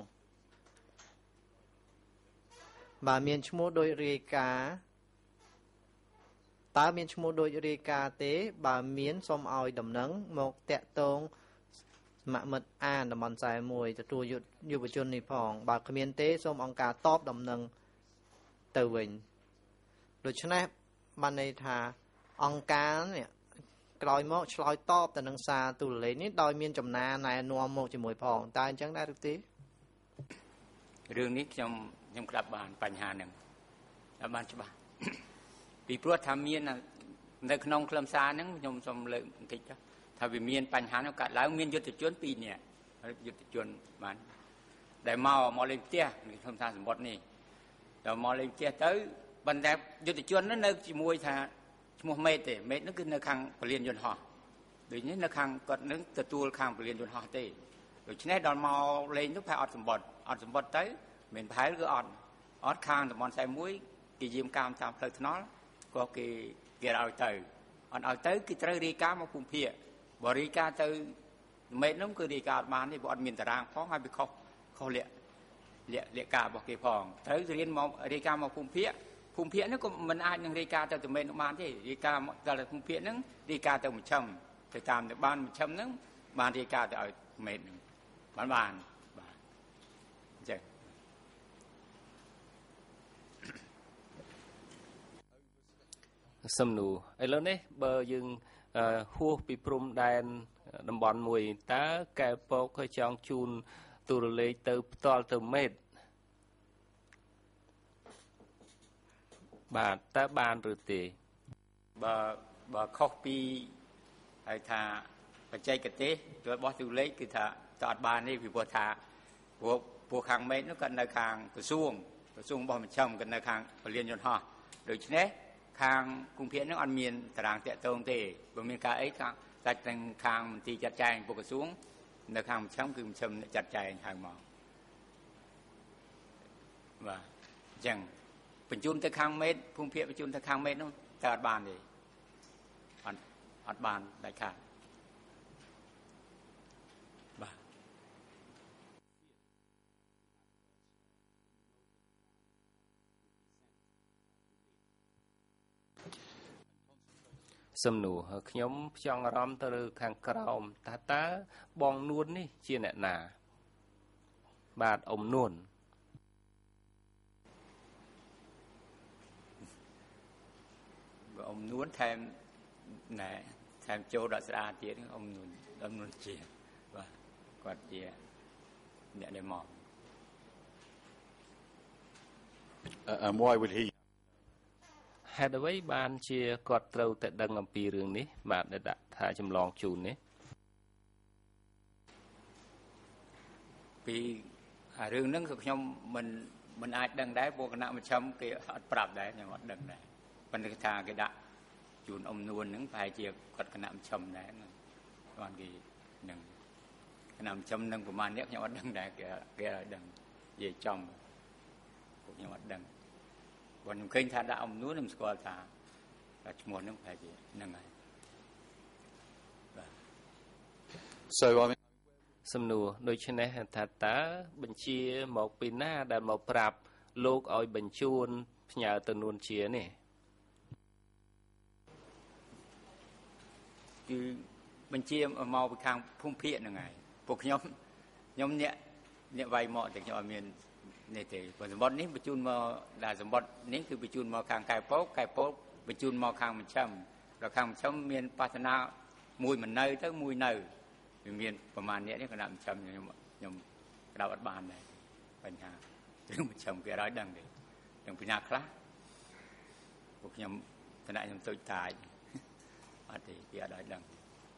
បើមានឈ្មោះដោយរាយការណ៍តើមានឈ្មោះដោយរាយការណ៍ទេបើមានសូមឲ្យដំណឹងមកតាក់ទងសមមិត្តអានតំបន់ខ្សែមួយទទួលយុវជននេះផងបើគ្មានទេសូមអង្គការតបដំណឹងទៅវិញដូច្នេះបានន័យថាអង្គការនេះក្រោយមកឆ្លើយតបទៅនឹងសារទូរលេខនេះដោយមានចំណាណែនាំមកជាមួយផងតើអញ្ចឹងដែរឬទេរឿងនេះខ្ញុំខ្ញុំក្តាប់បានបញ្ហាហ្នឹងដល់បានច្បាស់ពីព្រោះថាមាននៅក្នុងខ្លឹមសារហ្នឹងខ្ញុំសូមលើកបន្តិចថាវាមានបញ្ហានោះកើតឡើងមានយុទ្ធជនពីរនាក់យុទ្ធជនបានដែលមកមកលេងផ្ទះខ្លឹមសារសម្បត្តិនេះដល់មកលេងផ្ទះទៅបន្តែយុទ្ធជននោះនៅជាមួយថាឈ្មោះមេតទេមេតនោះគឺនៅខាងពលានយន្តហោះដូចនេះនៅខាងគាត់នឹងទទួលខាងពលានយន្តហោះទេដូច្នេះដល់មកលេងនោះប្រហែលអត់សម្បត្តិអត់សម្បត្តិទៅមិនប្រហែលគឺអត់អត់ខាងតំបន់ខ្សែមួយគេយាមកាមតាមផ្លូវថ្នល់ក៏គេគេឲ្យទៅអត់ឲ្យទៅគឺត្រូវរាយការណ៍មកភូមិភាគបើរាយការណ៍ទៅមេតនោះគឺរាយការណ៍អត់បានទេព្រោះអត់មានតារាងផងហើយវាខុសខុសលាក់លាក់លាក់ការរបស់គេផងត្រូវរៀនមករាយការណ៍មកភូមិភាគភូមិភាគហ្នឹងក៏មិនអាចនឹងរាយការណ៍ទៅទៅមេតនោះបានទេរាយការណ៍ទៅភូមិភាគហ្នឹងរាយការណ៍ទៅមជ្ឈិមទៅតាមទៅបានមជ្ឈិមហ្នឹងបានរាយការណ៍ទៅឲ្យមេតហ្នឹងបានបានបាទអញ្ចឹងសំណួរឥឡូវនេះបើយើងហួសពីព្រំដែនតំបន់មួយតើកែពកឲ្យចង់ជូនទូរលេខទៅផ្ទាល់ទៅមេតបាទតើបានឬទេបើបើខុសពីហើយថាបច្ចេកទេសរបស់ទូលេខគឺថាតអត់បាននេះពីព្រោះថាពួកពួកខាងមេឃនោះក៏នៅខាងក្រសួងក្រសួងរបស់មជ្ឈិមក៏នៅខាងពលានយន្តហោះដូច្នេះខាងគុំភាគនោះអត់មានតារាងតាក់ទងទេបើមានការអីខាងតែទាំងខាងមន្ទីរចាត់ចែងពួកក្រសួងនៅខាងមជ្ឈិមគឺមជ្ឈិមចាត់ចែងហៅមកបាទអញ្ចឹងបញ្ជូនទៅខាងមេឃភូមិភាគបញ្ជូនទៅខាងមេឃនោះតែអត់បានទេអត់អត់បានដាច់ខាតបាទសំណួរខ្ញុំចង់អារម្មណ៍ទៅលើខាងក្រោមតើតើបងនួននេះជាអ្នកណាបាទអ៊ំនួនអ៊ំនួនថែមណែថែមចូលដល់ស្ដាទៀតអ៊ំនួនអ៊ំនួនជាបាទគាត់ជាអ្នកដែលមក And why would he ហេតុអ្វីបានជាគាត់ត្រូវតែដឹងអំពីរឿងនេះបាទដែលដាក់ថាចម្លងជូននេះពីរឿងហ្នឹងគឺខ្ញុំមិនមិនអាចដឹងដែរពួកគណៈមជ្ឈិមគេអត់ប្រាប់ដែរខ្ញុំអត់ដឹងដែរប៉ុន្តែថាគេដាក់ជូនអ៊ំនួនហ្នឹងប្រហែលជាគាត់គណៈមជ្ឈិមដែរគាត់គេនឹងគណៈមជ្ឈិមនឹងប្រហែលនេះខ្ញុំអត់ដឹងដែរគេគេឲ្យដឹងនិយាយចំពួកខ្ញុំអត់ដឹងបើខ្ញុំឃើញថាដាក់អ៊ំនួនខ្ញុំស្គាល់ថាតែឈ្មោះហ្នឹងប្រហែលជាហ្នឹងហើយបាទ So I mean សំណួរដូច្នេះថាតើបញ្ជាមកពីណាដែលមកប្រាប់លោកឲ្យបញ្ជូនផ្ញើទៅនួនជានេះគឺបញ្ជាមកពីខាងភូមិភាគហ្នឹងហើយពួកខ្ញុំខ្ញុំអ្នកអ្នកវាយមកតែខ្ញុំអត់មាននេះទេព្រោះសម្បត្តិនេះបញ្ជូនមកដែលសម្បត្តិនេះគឺបញ្ជូនមកខាងកែពោកកែពោកបញ្ជូនមកខាងមជ្ឈិមដល់ខាងមជ្ឈិមមានបាសនាមួយមិននៅទៅមួយនៅវាមានប្រមាណនេះគណៈមជ្ឈិមខ្ញុំខ្ញុំក្តៅអត់បានដែរបញ្ហារឿងមជ្ឈិមគេឲ្យដឹងទេទាំងពីណាខ្លះពួកខ្ញុំគណៈខ្ញុំទុយតាយអត់ទេគេអត់ឲ្យដឹង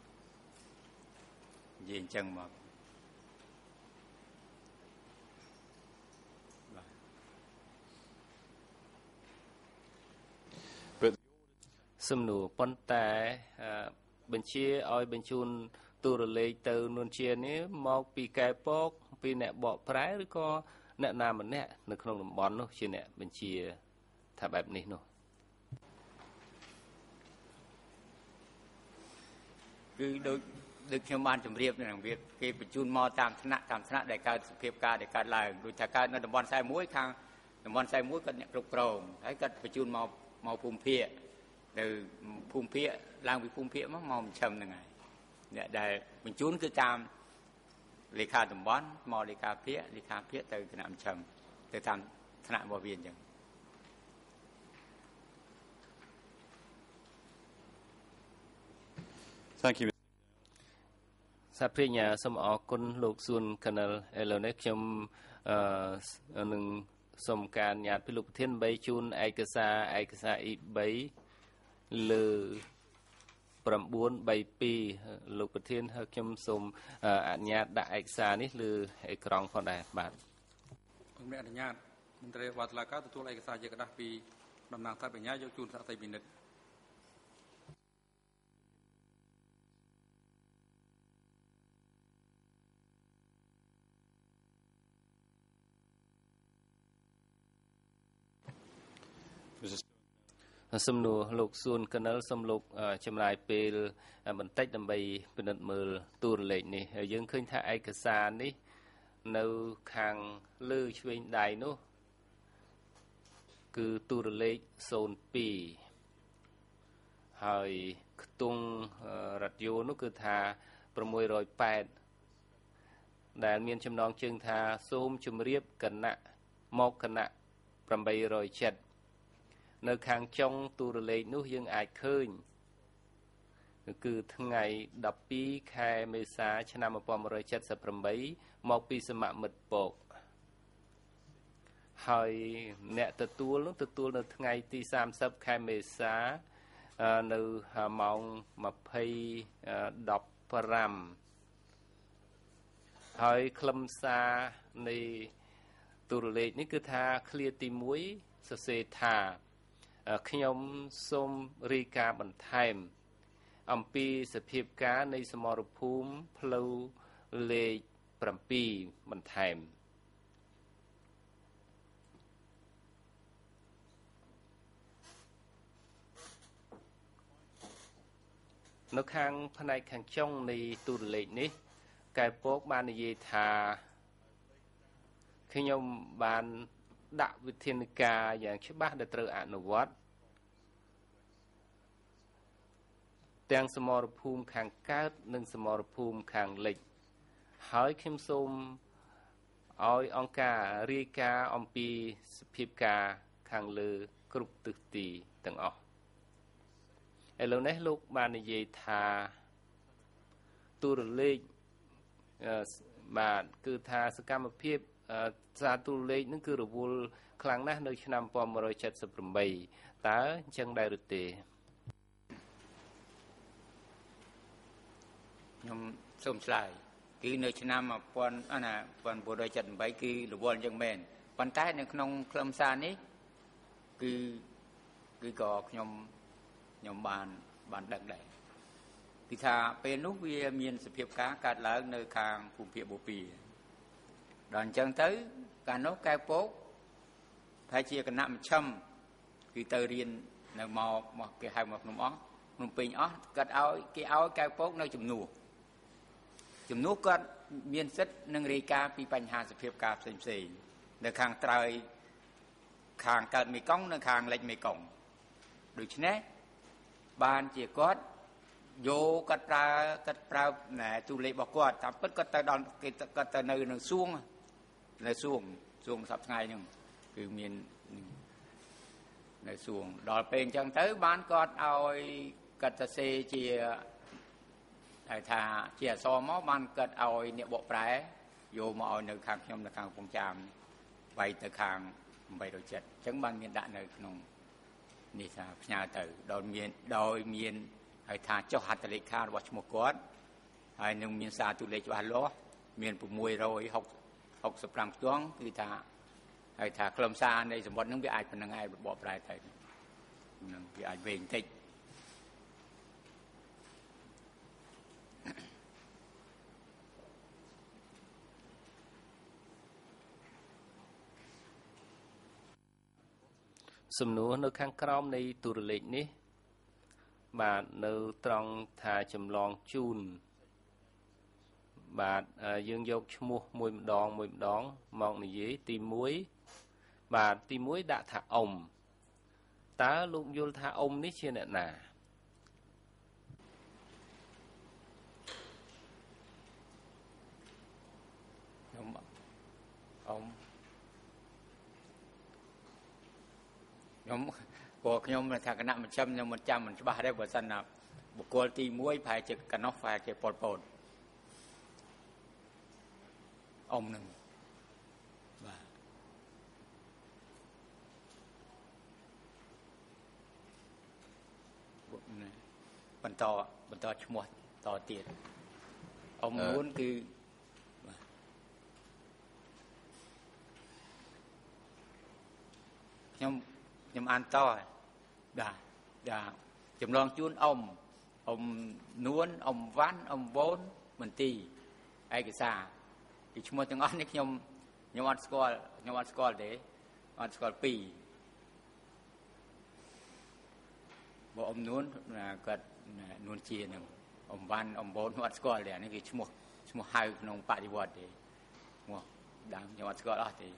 និយាយអញ្ចឹងមកសំណួរប៉ុន្តែបញ្ជាឲ្យបញ្ជូនទូរលេខទៅនួនជានេះមកពីកែពកពីអ្នកបកប្រែឬក៏អ្នកណាម្នាក់នៅក្នុងតំបន់នោះជាអ្នកបញ្ជាថាបែបនេះនោះគឺដូចដូចខ្ញុំបានជម្រាបនៅក្នុងវាគេបញ្ជូនមកតាមថ្នាក់តាមថ្នាក់ដែលកើតសភាពការដែលកើតឡើងដូចថាកើតនៅតំបន់ខ្សែមួយខាងតំបន់ខ្សែមួយគាត់អ្នកគ្រប់គ្រងហើយគាត់បញ្ជូនមកមកភូមិភាគទៅភូមិភាគឡើងពីភូមិភាគមកមកមជ្ឈិមហ្នឹងហើយអ្នកដែលបញ្ជូនគឺតាមលេខាតំបន់មកលេខាភាគលេខាភាគទៅគណៈមជ្ឈិមទៅតាមថ្នាក់របស់វាអញ្ចឹង Thank you សាព្រាញ្ញាសូមអរគុណលោកសួនកាណែលឥឡូវនេះខ្ញុំអឺនឹងសូមការញាតពីលោកប្រធានបីជូនឯកសារឯកសារ E 3 លើ 932 លោកប្រធានហើយខ្ញុំសូមអនុញ្ញាតដាក់ឯកសារនេះលើអេក្រង់ផងដែរបាទខ្ញុំអនុញ្ញាតមន្ត្រីវត្តឡាការទទួលឯកសារជាกระดาษពីតំណាងសាព្រាញ្ញាយកជូនសាស្ត្រីពិនិត្យសំណួរលោកសួនកណិលសូមលោកចម្លើយពេលបន្តិចដើម្បីពិនិត្យមើលទូរលេខនេះហើយយើងឃើញថាឯកសារនេះនៅខាងលើឆ្វេងដៃនោះគឺទូរលេខ 02 ហើយខ្ទង់រ៉ាឌីយ៉ូនោះគឺថា 608 ដែលមានចំណងជើងថាសូមជម្រាបគណៈមកគណៈ 807 នៅខាងចុងទូរលេខនោះយើងអាចឃើញគឺថ្ងៃ 12 ខែមេសា ឆ្នាំ 1978 មកពីសមមិត្តពកហើយអ្នកទទួលនោះទទួលនៅថ្ងៃទី 30 ខែមេសានៅម៉ោងยี่สิบ 15ហើយខ្លឹមសារនៃទូរលេខនេះគឺថាឃ្លាទីមួយសរសេរថាខ្ញុំសូមរាយការណ៍បន្ថែមអំពីសភាពការនៃសមរភូមិផ្លូវលេខ7បន្ថែមនៅខាងផ្នែកខាងចុងនៃទូរលេខនេះកែពកបាននិយាយថាខ្ញុំបានដាក់វិធានការយ៉ាងច្បាស់ដែលត្រូវអនុវត្តទាំងសមរភូមិខាងកើតនិងសមរភូមិខាងលិចហើយខ្ញុំសូមឲ្យអង្គការរាយការណ៍អំពីសភាពការខាងលើគ្រប់ទិសទីទាំងអស់ឥឡូវនេះលោកបាននិយាយថាទូរលេខបាទគឺថាសកម្មភាពសារទូរលេខនឹងគឺរវល់ខ្លាំងណាស់នៅឆ្នាំnineteen seventy-eightតើអញ្ចឹងដែរឬទេខ្ញុំសូមឆ្លើយគឺនៅឆ្នាំnineteen seventy-eightគឺរវល់អញ្ចឹងមែនប៉ុន្តែនៅក្នុងខ្លឹមសារនេះគឺគឺក៏ខ្ញុំខ្ញុំបានបានដឹងដែរគឺថាពេលនោះវាមានសភាពការកើតឡើងនៅខាងភូមិភាគបូព៌ាដល់អញ្ចឹងទៅកាលនោះកែពកប្រហែលជាគណៈមជ្ឈិមគឺទៅរៀននៅមកមកគេហៅមកភ្នំអស់ភ្នំពេញអស់គាត់ឲ្យគេឲ្យកែពកនៅជំនួសជំនួសគាត់មានសិទ្ធិនឹងរាយការណ៍ពីបញ្ហាសភាពការផ្សេងផ្សេងនៅខាងត្រើយខាងកើតមេគង្គនិងខាងលិចមេគង្គដូច្នេះបានជាគាត់យកគាត់ប្រើគាត់ប្រើណែទូលេខរបស់គាត់តាមពិតគាត់ទៅដល់គេគាត់ទៅនៅនៅសួងនៅសួងសួងសប្តាហ៍ថ្ងៃហ្នឹងគឺមាននៅសួងដល់ពេលអញ្ចឹងទៅបានគាត់ឲ្យគាត់ទៅសេជាហៅថាជាអសរមកបានគាត់ឲ្យអ្នកបកប្រែយកមកឲ្យនៅខាងខ្ញុំនៅខាងកំពង់ចាមវាយទៅខាងeight oh sevenអញ្ចឹងបានមានដាក់នៅក្នុងនេះថាផ្ញើទៅដោយមានដោយមានហើយថាចុះហត្ថលេខារបស់ឈ្មោះគាត់ហើយនឹងមានសារទូលេខច្បាស់លាស់មានsix sixty-fiveខ្ទង់គឺថាហើយថាខ្លឹមសារនៃសម្បត្តិនឹងវាអាចប៉ុណ្្នឹងឯងបកប្រែទៅនឹងវាអាចវែងតិចសំណួរនៅខាងក្រោមនៃទូរលេខនេះបាទនៅត្រង់ថាចម្លងជូនបាទយើងយកឈ្មោះមួយម្ដងមួយម្ដងមកនិយាយទីoneបាទទីoneដាក់ថាអ៊ំតើលោកយល់ថាអ៊ំនេះជាអ្នកណាខ្ញុំអ៊ំខ្ញុំព្រោះខ្ញុំថាគណៈមជ្ឈិមខ្ញុំមិនចាំមិនច្បាស់ទេបើសិនណាបុគ្គលទីoneប្រហែលជាកណោះប្រហែលជាប៉ុលពតអ៊ំនឹងបាទបន្តបន្តឈ្មោះតទៀតអ៊ំនួនគឺខ្ញុំខ្ញុំអានតបាទបាទចម្លងជូនអ៊ំអ៊ំនួនអ៊ំវ៉ាន់អ៊ំវូនមន្ទីរឯកសារពីឈ្មោះទាំងអស់នេះខ្ញុំខ្ញុំអត់ស្គាល់ខ្ញុំអត់ស្គាល់ទេអត់ស្គាល់ពីរបើអ៊ំនួនគាត់នួនជានឹងអ៊ំវ៉ាន់អ៊ំវូនខ្ញុំអត់ស្គាល់ទេនេះគឺឈ្មោះឈ្មោះហៅក្នុងបរិវត្តទេឈ្មោះដើមខ្ញុំអត់ស្គាល់អស់ទេ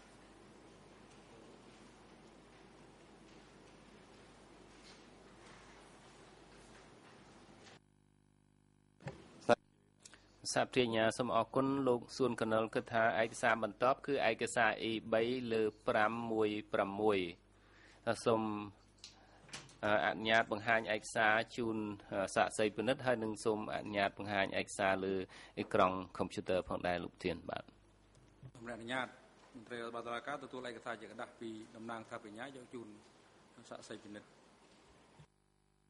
សាព្រាញ្ញាសូមអរគុណលោកសួនកណុលគិតថាឯកសារបន្ទាប់គឺឯកសារ E three លើfive sixteenថាសូមអនុញ្ញាតបង្ហាញឯកសារជូនសាក្សីពិនិត្យហើយនឹងសូមអនុញ្ញាតបង្ហាញឯកសារលើអេក្រង់កុំព្យូទ័រផងដែរលោកធានបាទសូមអនុញ្ញាតមន្ត្រីរដ្ឋបាលតុលាការទទួលឯកសារជាกระดาษពីតំណាងថាបញ្ញាយកជូនសាក្សីពិនិត្យ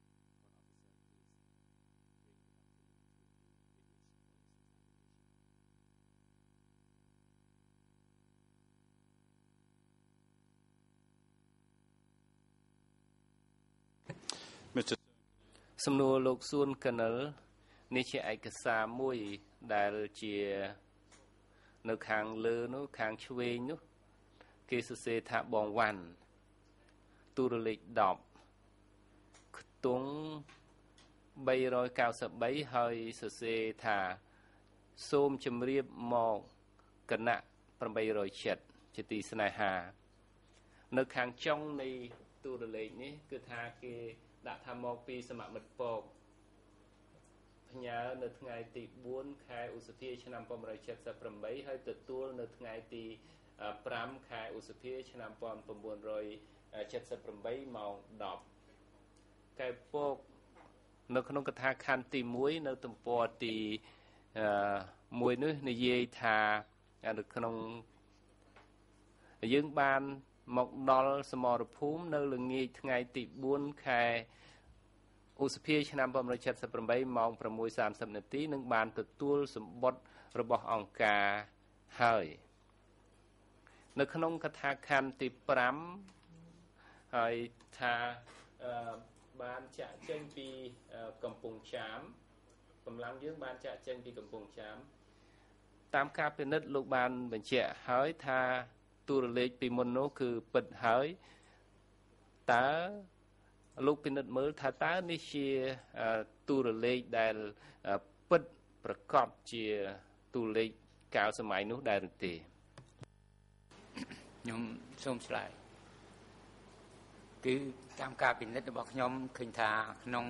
Mister សំណួរលោកសួនកណិលនេះជាឯកសារមួយដែលជានៅខាងលើនោះខាងឆ្វេងនោះគេសរសេរថាបងវ៉ាន់ទូរលេខដប់ខ្ទង់បីរយកៅសិបបីហើយសរសេរថាសូមជម្រាបមកគណៈប្រាំបីរយចិតជាទីស្នេហានៅខាងចុងនៃទូរលេខនេះគឺថាគេដាក់ថាមកពីសមាមិត្តពកផ្ញើនៅថ្ងៃទីបួនខែឧសភាឆ្នាំmột nghìn chín trăm七十八ហើយទទួលនៅថ្ងៃទី5ខែឧសភាឆ្នាំmột nghìn chín trăm bảy mươiម៉ោងដប់កែពកនៅក្នុងកថាខណ្ឌទីមួយនៅទំព័រទីមួយនេះនិយាយថានៅក្នុងយើងបានមកដល់សមរភូមិនៅល្ងាចថ្ងៃទីបួនខែឧសភាឆ្នាំmột nghìn chín trăm七十八ម៉ោងsáu giờ ba mươiនាទីនឹងបានទទួលសម្បត្តិរបស់អង្គការហើយនៅក្នុងកថាខណ្ឌទី5ហើយថាបានចាក់ចេញពីកំពង់ចាមកម្លាំងយើងបានចាក់ចេញពីកំពង់ចាមតាមការពិនិត្យលោកបានបញ្ជាក់ហើយថាទូរលេខពីមុននោះគឺពិតហើយតើលោកពិនិត្យមើលថាតើនេះជាទូរលេខដែលពិតប្រកបជាទូរលេខកាលសម័យនោះដែរឬទេខ្ញុំសូមឆ្លើយគឺតាមការពិនិត្យរបស់ខ្ញុំឃើញថាក្នុង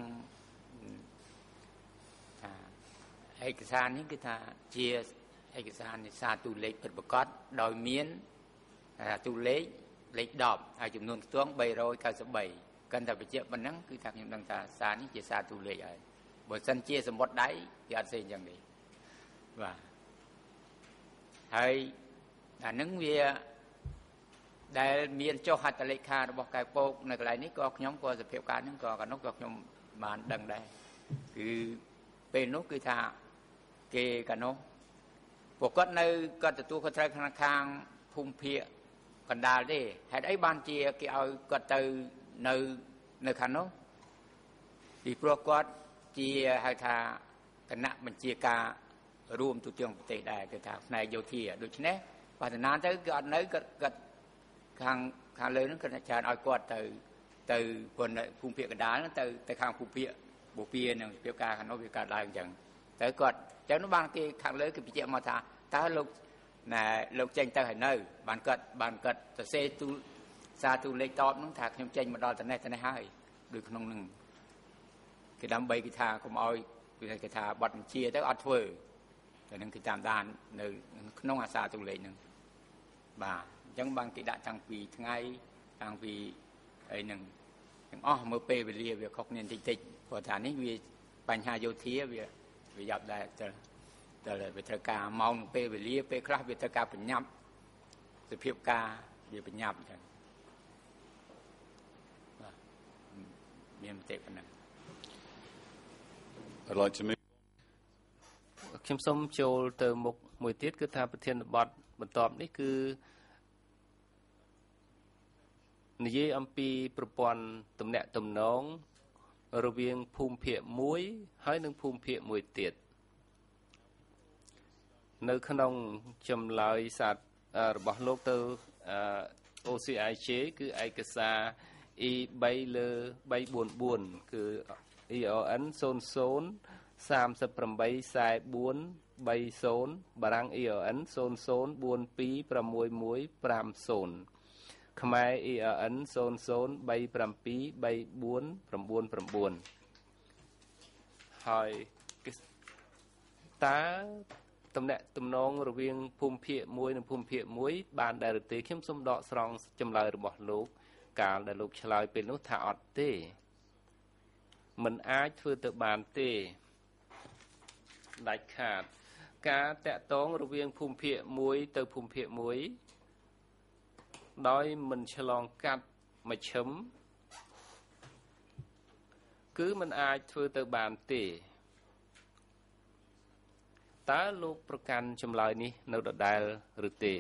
ថាឯកសារនេះគឺថាជាឯកសារនេសាទទូរលេខពិតប្រកបដោយមានទូរលេខលេខដប់ហើយចំនួនខ្ទង់បីរយកៅសិបបីកាន់តែបញ្ជាក់ប៉ុណ្ណឹងគឺថាខ្ញុំដឹងថាសារនេះជាសារទូរលេខហើយបើសិនជាសម្បត្តិដៃវាអត់ផ្សេងយ៉ាងនេះបាទហើយអានឹងវាដែលមានចុះហត្ថលេខារបស់កែពកនៅកន្លែងនេះក៏ខ្ញុំក៏សភាពការហ្នឹងក៏កណ្នោះក៏ខ្ញុំបានដឹងដែរគឺពេលនោះគឺថាគេកណ្នោះពួកគាត់នៅគាត់ទទួលខុសត្រូវខាងខាងភូមិភាគកណ្ដាលទេហេតុអីបានជាគេឲ្យគាត់ទៅនៅនៅខាងនោះពីព្រោះគាត់ជាហៅថាគណៈបញ្ជាការរួមទូទាំងប្រទេសដែរគឺថាផ្នែកយោធាដូច្នេះបាត់ណាទៅគឺអត់នៅគាត់គាត់ខាងខាងលើហ្នឹងគាត់ច្រើនឲ្យគាត់ទៅទៅភូមិភាគកណ្ដាលទៅទៅខាងភូមិភាគបូព៌ានឹងពីការខាងនោះវាកើតឡើងអញ្ចឹងទៅគាត់អញ្ចឹងនោះបានគេខាងលើគេបញ្ជាក់មកថាតើលោកណែលោកចេញទៅហើយនៅបានគាត់បានគាត់សរសេរទូសារទូលេខតបហ្នឹងថាខ្ញុំចេញមកដល់ត្នេះត្នេះហើយដូចក្នុងហ្នឹងគេដើម្បីគេថាកុំឲ្យគេថាបတ်បញ្ជាទៅអត់ធ្វើតែនឹងគេតាមដាននៅក្នុងអាសាទូលេខហ្នឹងបាទអញ្ចឹងបានគេដាក់តាំងពីថ្ងៃតាំងពីអីហ្នឹងទាំងអស់មើលពេលវេលាវាខុសគ្នាតិចតិចព្រោះថានេះវាបញ្ហាយោធាវាវាយ៉ាប់ដែរទៅទៅវាត្រូវការម៉ោងពេលវេលាពេលខ្លះវាត្រូវការប្រញាប់សភាពការវាប្រញាប់អញ្ចឹងបាទមានមតិប៉ុណ្ណឹង I'd like to move ខ្ញុំសូមចូលទៅមុខមួយទៀតគឺថាប្រធានបទបន្ទាប់នេះគឺនិយាយអំពីប្រព័ន្ធទំនាក់ទំនងរវាងភូមិភាគមួយហើយនិងភូមិភាគមួយទៀតនៅក្នុងចម្លើយសាររបស់លោកទៅ អូ ស៊ី អាយ ជេ គឺឯកសារ អ៊ី 3 លើ 344 គឺ អ៊ី អូ អិន ศูนย์ ศูนย์ สามสิบแปด สี่ สี่ สี่ สาม 0 បារាំង អ៊ី អូ អិន ศูนย์ ศูนย์ สี่ ពីរ ប្រាំមួយ មួយ ប្រាំ ศูนย์ ខ្មែរ អ៊ី អូ អិន ศูนย์ ศูนย์ បី ប្រាំពីរ បី បួន ប្រាំបួន ប្រាំបួន ហើយតើតំណែងតំណងរវាងភូមិភាគមួយនិងភូមិភាគមួយបានដែរឬទេខ្ញុំសូមដកស្រង់ចម្លើយរបស់លោកកាលដែលលោកឆ្លើយពេលនោះថាអត់ទេមិនអាចធ្វើទៅបានទេដាច់ខាតការតាក់ទងរវាងភូមិភាគមួយទៅភូមិភាគមួយដោយមិនឆ្លងកាត់មជ្ឈិមគឺមិនអាចធ្វើទៅបានទេតើលោកប្រកាន់ចម្លើយនេះនៅដដែលឬទេ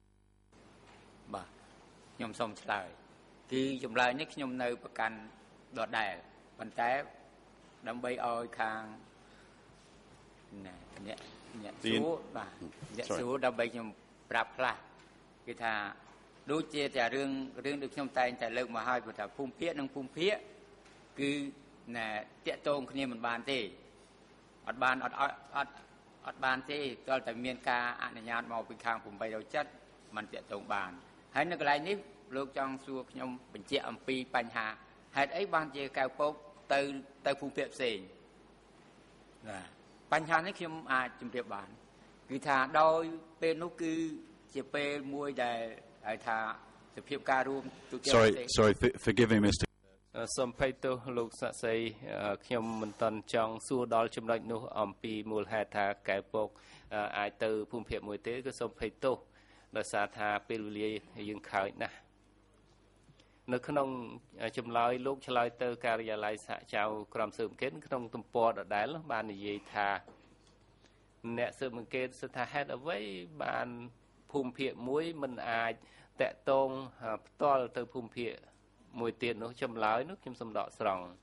បាទខ្ញុំសូមឆ្លើយគឺចម្លើយនេះខ្ញុំនៅប្រកាន់ đọt đài bàn tay đâm bay oi khang nè nhẹ nhẹ số bà nhẹ số đâm bay nhom prap la cái thà đối chia trả riêng riêng được trong tay trả lương mà hai vừa thà phun phía nâng phun phía cứ nè tiện tôn khi mình bàn thì ở bàn ở ở ở ở bàn thì cho tại miền ca anh nhà màu bị khang phun bay đầu chất mình tiện tôn bàn hay nó cái này ní lúc trong xua nhom bình chia âm pi bành hà hay ấy ban chia cao bốc từ từ phun phía xì là bành hà nó khi à chụp điệp bàn cứ thà đôi bên nó cứ chia pe môi để ai thà sự phiêu ca luôn. Sorry, sorry, forgive me, Mister សូមភ័យទោសលោកសាក់សីខ្ញុំមិនតន់ចង់សួរដល់ចំណុចនោះអំពីមូលហេតុថាកែពកអាចទៅភូមិភាគមួយទេគឺសូមភ័យទោសដោយសារថាពេលវេលាយើងខើចណាស់នៅក្នុងចម្លើយលោកឆ្លើយទៅការិយាល័យសហចៅក្រមស៊ើបអង្កេតក្នុងទំព័រដដែលបាននិយាយថាអ្នកស៊ើបអង្កេតស្ថាហេតុអ្វីបានភូមិភាគមួយមិនអាចតាក់ទងផ្ទាល់ទៅភូមិភាគមួយទៀតនោះចម្លើយនោះខ្ញុំសូមដកស្រង់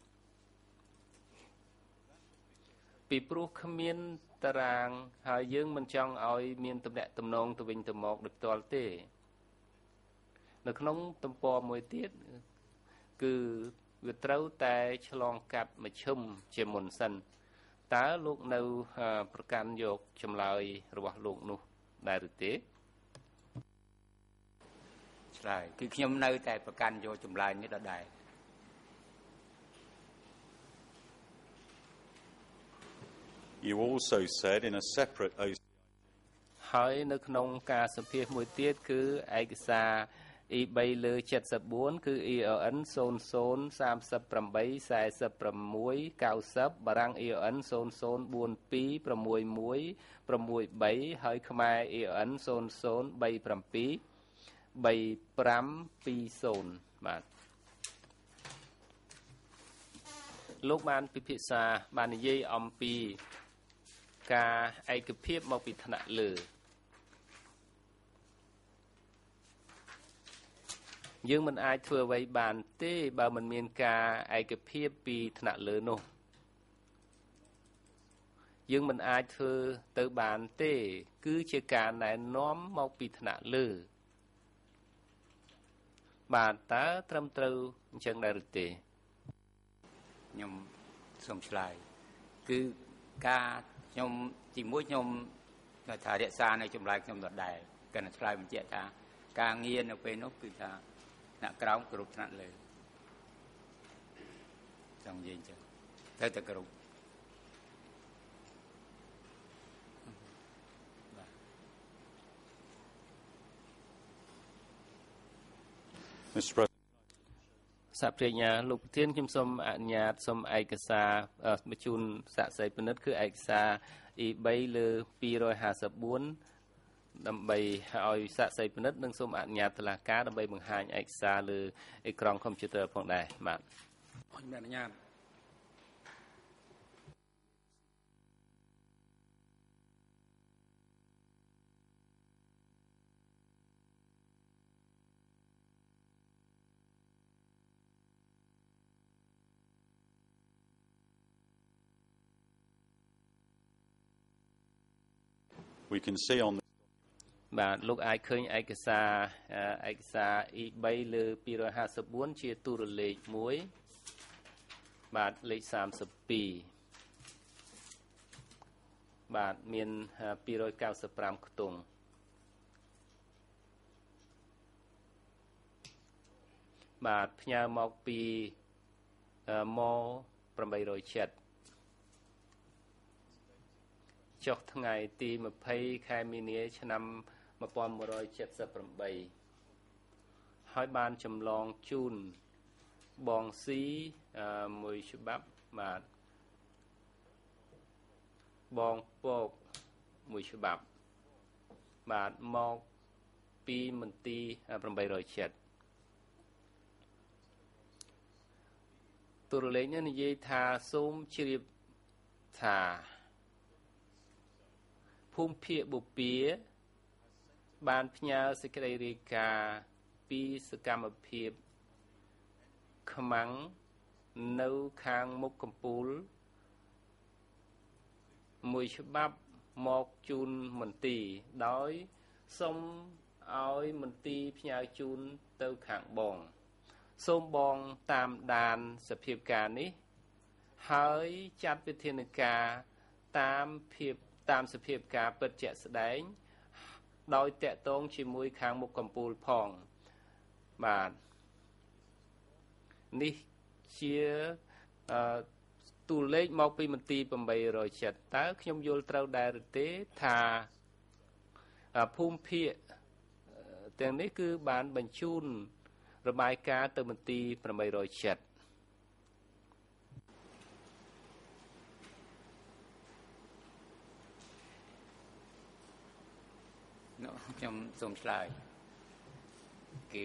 ពីព្រោះគ្មានតារាងហើយយើងមិនចង់ឲ្យមានតំណែងតំណងទៅវិញទៅមកដោយផ្ទាល់ទេនៅក្នុងទំព័រមួយទៀតគឺវាត្រូវតែឆ្លងកាត់មជ្ឈិមជាមុនសិនតើលោកនៅប្រកាន់យកចម្លើយរបស់លោកនោះដែរឬទេឆ្លើយគឺខ្ញុំនៅតែប្រកាន់យកចម្លើយនេះដដែល You also said in a separate ហើយនៅក្នុងការសម្ភាសមួយទៀតគឺឯកសារ E 3លើ เจ็ดสิบสี่ គឺ E O N ศูนย์ ศูนย์ สามสิบแปด สี่สิบหก เก้าสิบ បារាំង E O N ศูนย์ ศูนย์ สี่ two หก หนึ่ง หก 3 ហើយខ្មែរ E O N ศูนย์ ศูนย์ สาม เจ็ด 3 5 20 បាទលោកបានពិភាក្សាបាននិយាយអំពីការឯកភាពមកពីថ្នាក់លើយើងមិនអាចធ្វើអ្វីបានទេបើមិនមានការឯកភាពពីថ្នាក់លើនោះយើងមិនអាចធ្វើទៅបានទេគឺជាការណែនាំមកពីថ្នាក់លើបាទតើត្រឹមត្រូវអញ្ចឹងដែរឬទេខ្ញុំសូមឆ្លើយគឺការខ្ញុំទីមួយខ្ញុំថារក្សានៅចម្លើយខ្ញុំដដែលកាន់តែឆ្លើយបញ្ជាក់ថាការងារនៅពេលនោះគឺថាអ្នកក្រោមគ្រប់ថ្នាក់លើចង់និយាយអញ្ចឹងទៅតែគ្រប់ Mister President. សាប្រញ្ញាលោកប្រធានខ្ញុំសូមអនុញ្ញាតសូមឯកសារបញ្ជូនសាកសីពិនិត្យគឺឯកសារ E 3 លើ two fifty-four ដើម្បីឲ្យសាកសីពិនិត្យនិងសូមអនុញ្ញាតតុលាការដើម្បីបង្ហាញឯកសារលើអេក្រង់កុំព្យូទ័រផងដែរបាទអរអនុញ្ញាត We can see on the បាទលោកអាចឃើញឯកសារឯកសារ E 3 លើ two fifty-four ជាទូរលេខមួយបាទលេខthirty-twoបាទមាន two ninety-five ខ្ទង់បាទផ្ញើមកពីម៉ eight seventyចុះថ្ងៃទីtwentyខែមីនាឆ្នាំnineteen seventy-eightហើយបានចម្លងជូនបងស៊ីមួយច្បាប់បាទបងពកមួយច្បាប់បាទមកពីមន្ទីរeight seventyទូរលេខនេះនិយាយថាសូមជ្រាបថាភូមិភាគបុព្វាបានផ្ញើសេចក្តីរាយការណ៍ពីសកម្មភាពខ្មាំងនៅខាងមុខកំពូលមួយច្បាប់មកជូនមន្ទីរដោយសូមឲ្យមន្ទីរផ្ញើជូនទៅខាងបងសូមបងតាមដានសភាពការនេះហើយចាត់វិធានការតាមភាពតាមសភាពការពិតជាក់ស្ដែងដោយតាក់ទងជាមួយខាងមុខកំពូលផងបាទនេះជាអឺតួលេខមកពីមន្ទីរeight hundred sevenតើខ្ញុំយល់ត្រូវដែរឬទេថាភូមិភាគទាំងនេះគឺបានបញ្ជូនរបាយការណ៍ទៅមន្ទីរeight hundred seven ខ្ញុំសូមឆ្លើយគឺ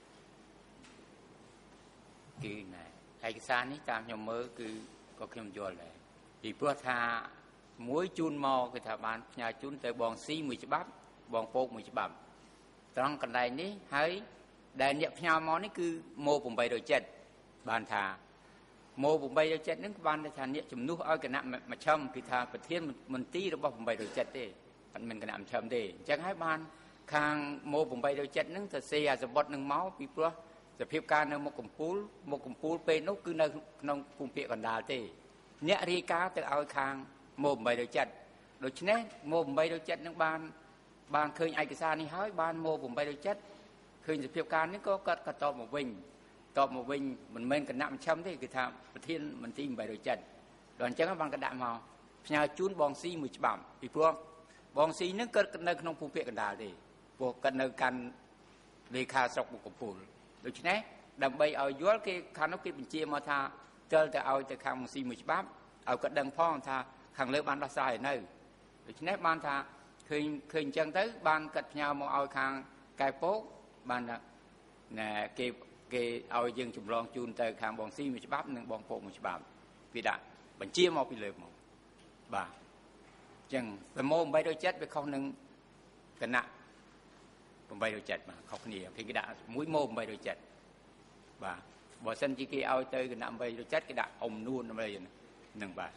គឺណែឯកសារនេះតាមខ្ញុំមើលគឺក៏ខ្ញុំយល់ដែរពីព្រោះថាមួយជូនមកគឺថាបានផ្ញើជូនទៅបងស៊ីមួយច្បាប់បងពកមួយច្បាប់ត្រង់កន្លែងនេះហើយដែលអ្នកផ្ញើមកនេះគឺម៉ូeight hundred sevenបានថាម៉ូeight hundred sevenហ្នឹងបានថាអ្នកជំនួសឲ្យគណៈមជ្ឈិមគឺថាប្រធានមន្ទីររបស់eight hundred sevenទេអត់មានគណៈមជ្ឈិមទេអញ្ចឹងហើយបានខាងម៉ូeight hundred sevenហ្នឹងទៅសេអាសម្បត្តិនឹងមកពីព្រោះសភាពការនៅមុខកំពូលមុខកំពូលពេលនោះគឺនៅក្នុងភូមិភាគកណ្ដាលទេអ្នករាយការណ៍ទៅឲ្យខាងម៉ូeight hundred sevenដូច្នេះម៉ូeight hundred sevenហ្នឹងបានបានឃើញឯកសារនេះហើយបានម៉ូeight hundred sevenឃើញសភាពការនេះក៏គាត់ក៏តបមកវិញតបមកវិញមិនមែនគណៈមជ្ឈិមទេគឺថាប្រធានមន្ទីរeight hundred sevenដល់អញ្ចឹងបានក៏ដាក់មកផ្ញើជូនបងស៊ីមួយច្បាប់ពីព្រោះបងស៊ីហ្នឹងគាត់នៅក្នុងភូមិភាគកណ្ដាលទេព្រោះគាត់នៅកាន់លេខាស្រុកមុខកំពូលដូច្នេះដើម្បីឲ្យយល់គេខាងនោះគេបញ្ជាមកថាទើបទៅឲ្យទៅខាងស៊ីមួយច្បាប់ឲ្យគាត់ដឹងផងថាខាងលើបានដោះស្រាយនៅដូច្នេះបានថាឃើញឃើញអញ្ចឹងទៅបានកាត់ផ្ញើមកឲ្យខាងកែពកបានណែគេគេឲ្យយើងចម្លងជូនទៅខាងបងស៊ីមួយច្បាប់និងបងពកមួយច្បាប់វាដាក់បញ្ជាមកពីលើមកបាទអញ្ចឹងប្រម៉ូeight hundred sevenវាខុសនឹងគណៈeight hundred sevenបាទខុសគ្នាគេគេដាក់មួយម៉ូeight hundred sevenបាទបើសិនជាគេឲ្យទៅគណៈeight hundred sevenគេដាក់អ៊ំនួនដើម្បីហ្នឹងបាទ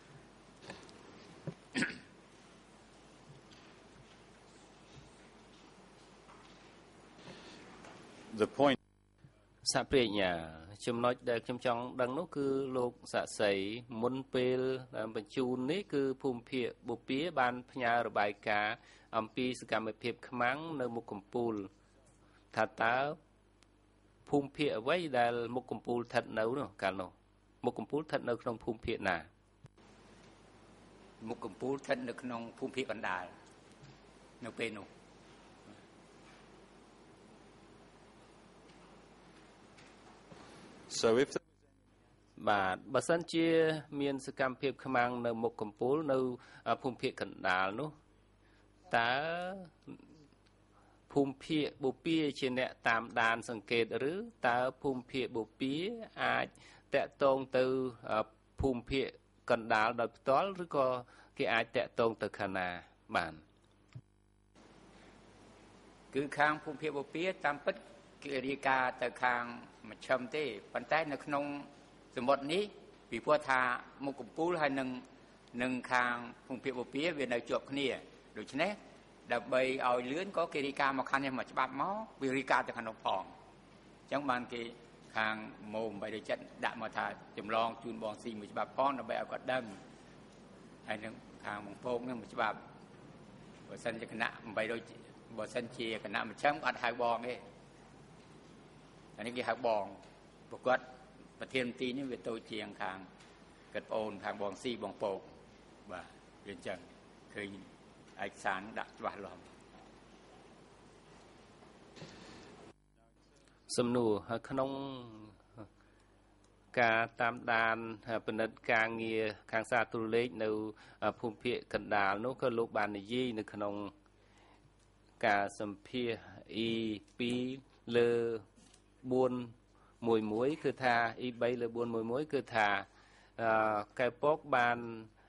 The point សាប្រញ្ញាចំណុចដែលខ្ញុំចង់ដឹងនោះគឺលោកសាក់សីមុនពេលបញ្ជូននេះគឺភូមិភាគបូព៌ាបានផ្ញើរបាយការណ៍អំពីសកម្មភាពខ្មាំងនៅមុខកំពូលថាតើភូមិភាគអ្វីដែលមុខកំពូលស្ថិតនៅនោះកាលនោះមុខកំពូលស្ថិតនៅក្នុងភូមិភាគណាមុខកំពូលស្ថិតនៅក្នុងភូមិភាគកណ្ដាលនៅពេលនោះ So if បាទបើសិនជាមានសកម្មភាពខ្មាំងនៅមុខកំពូលនៅភូមិភាគកណ្ដាលនោះតើភូមិភាគបូព៌ាជាអ្នកតាមដានសង្កេតឬតើភូមិភាគបូព៌ាអាចតាក់ទងទៅភូមិភាគកណ្ដាលដោយផ្ទាល់ឬក៏គេអាចតាក់ទងទៅខាងណាបានគឺខាងភូមិភាគបូព៌ាតាមពិតគេរាយការណ៍ទៅខាងមជ្ឈិមទេប៉ុន្តែនៅក្នុងសម្បត្តិនេះពីព្រោះថាមុខកំពូលហើយនឹងនឹងខាងភូមិភាគបូព៌ាវានៅជាប់គ្នាដូច្នេះដើម្បីឲ្យលឿនក៏គេរាយការណ៍មកខាងនេះមកច្បាប់មកវារាយការណ៍ទៅខាងនោះផងអញ្ចឹងបានគេខាងម៉ូeight hundred sevenដាក់មកថាចម្លងជូនបងស៊ីមួយច្បាប់ផងដើម្បីឲ្យគាត់ដឹងហើយនឹងខាងបងពកនឹងមួយច្បាប់បើសិនជាគណៈeight hundredបើសិនជាគណៈមជ្ឈិមអត់ហៅបងទេអានេះគេហៅបងប្រកបប្រធានមន្ទីរនេះវាតូចជាងខាងកាត់ប្អូនខាងបងស៊ីបងពកបាទវាអញ្ចឹងឃើញឯកសារដាក់ច្បាស់លាស់សំណួរហើយក្នុងការតាមដានពិនិត្យការងារខាងសារទូរលេខនៅភូមិភាគកណ្ដាលនោះក៏លោកបាននិយាយនៅក្នុងការសម្ភាស អ៊ី two លើfour elevenគឺថា អ៊ី three លើfour elevenគឺថាកែពកបាន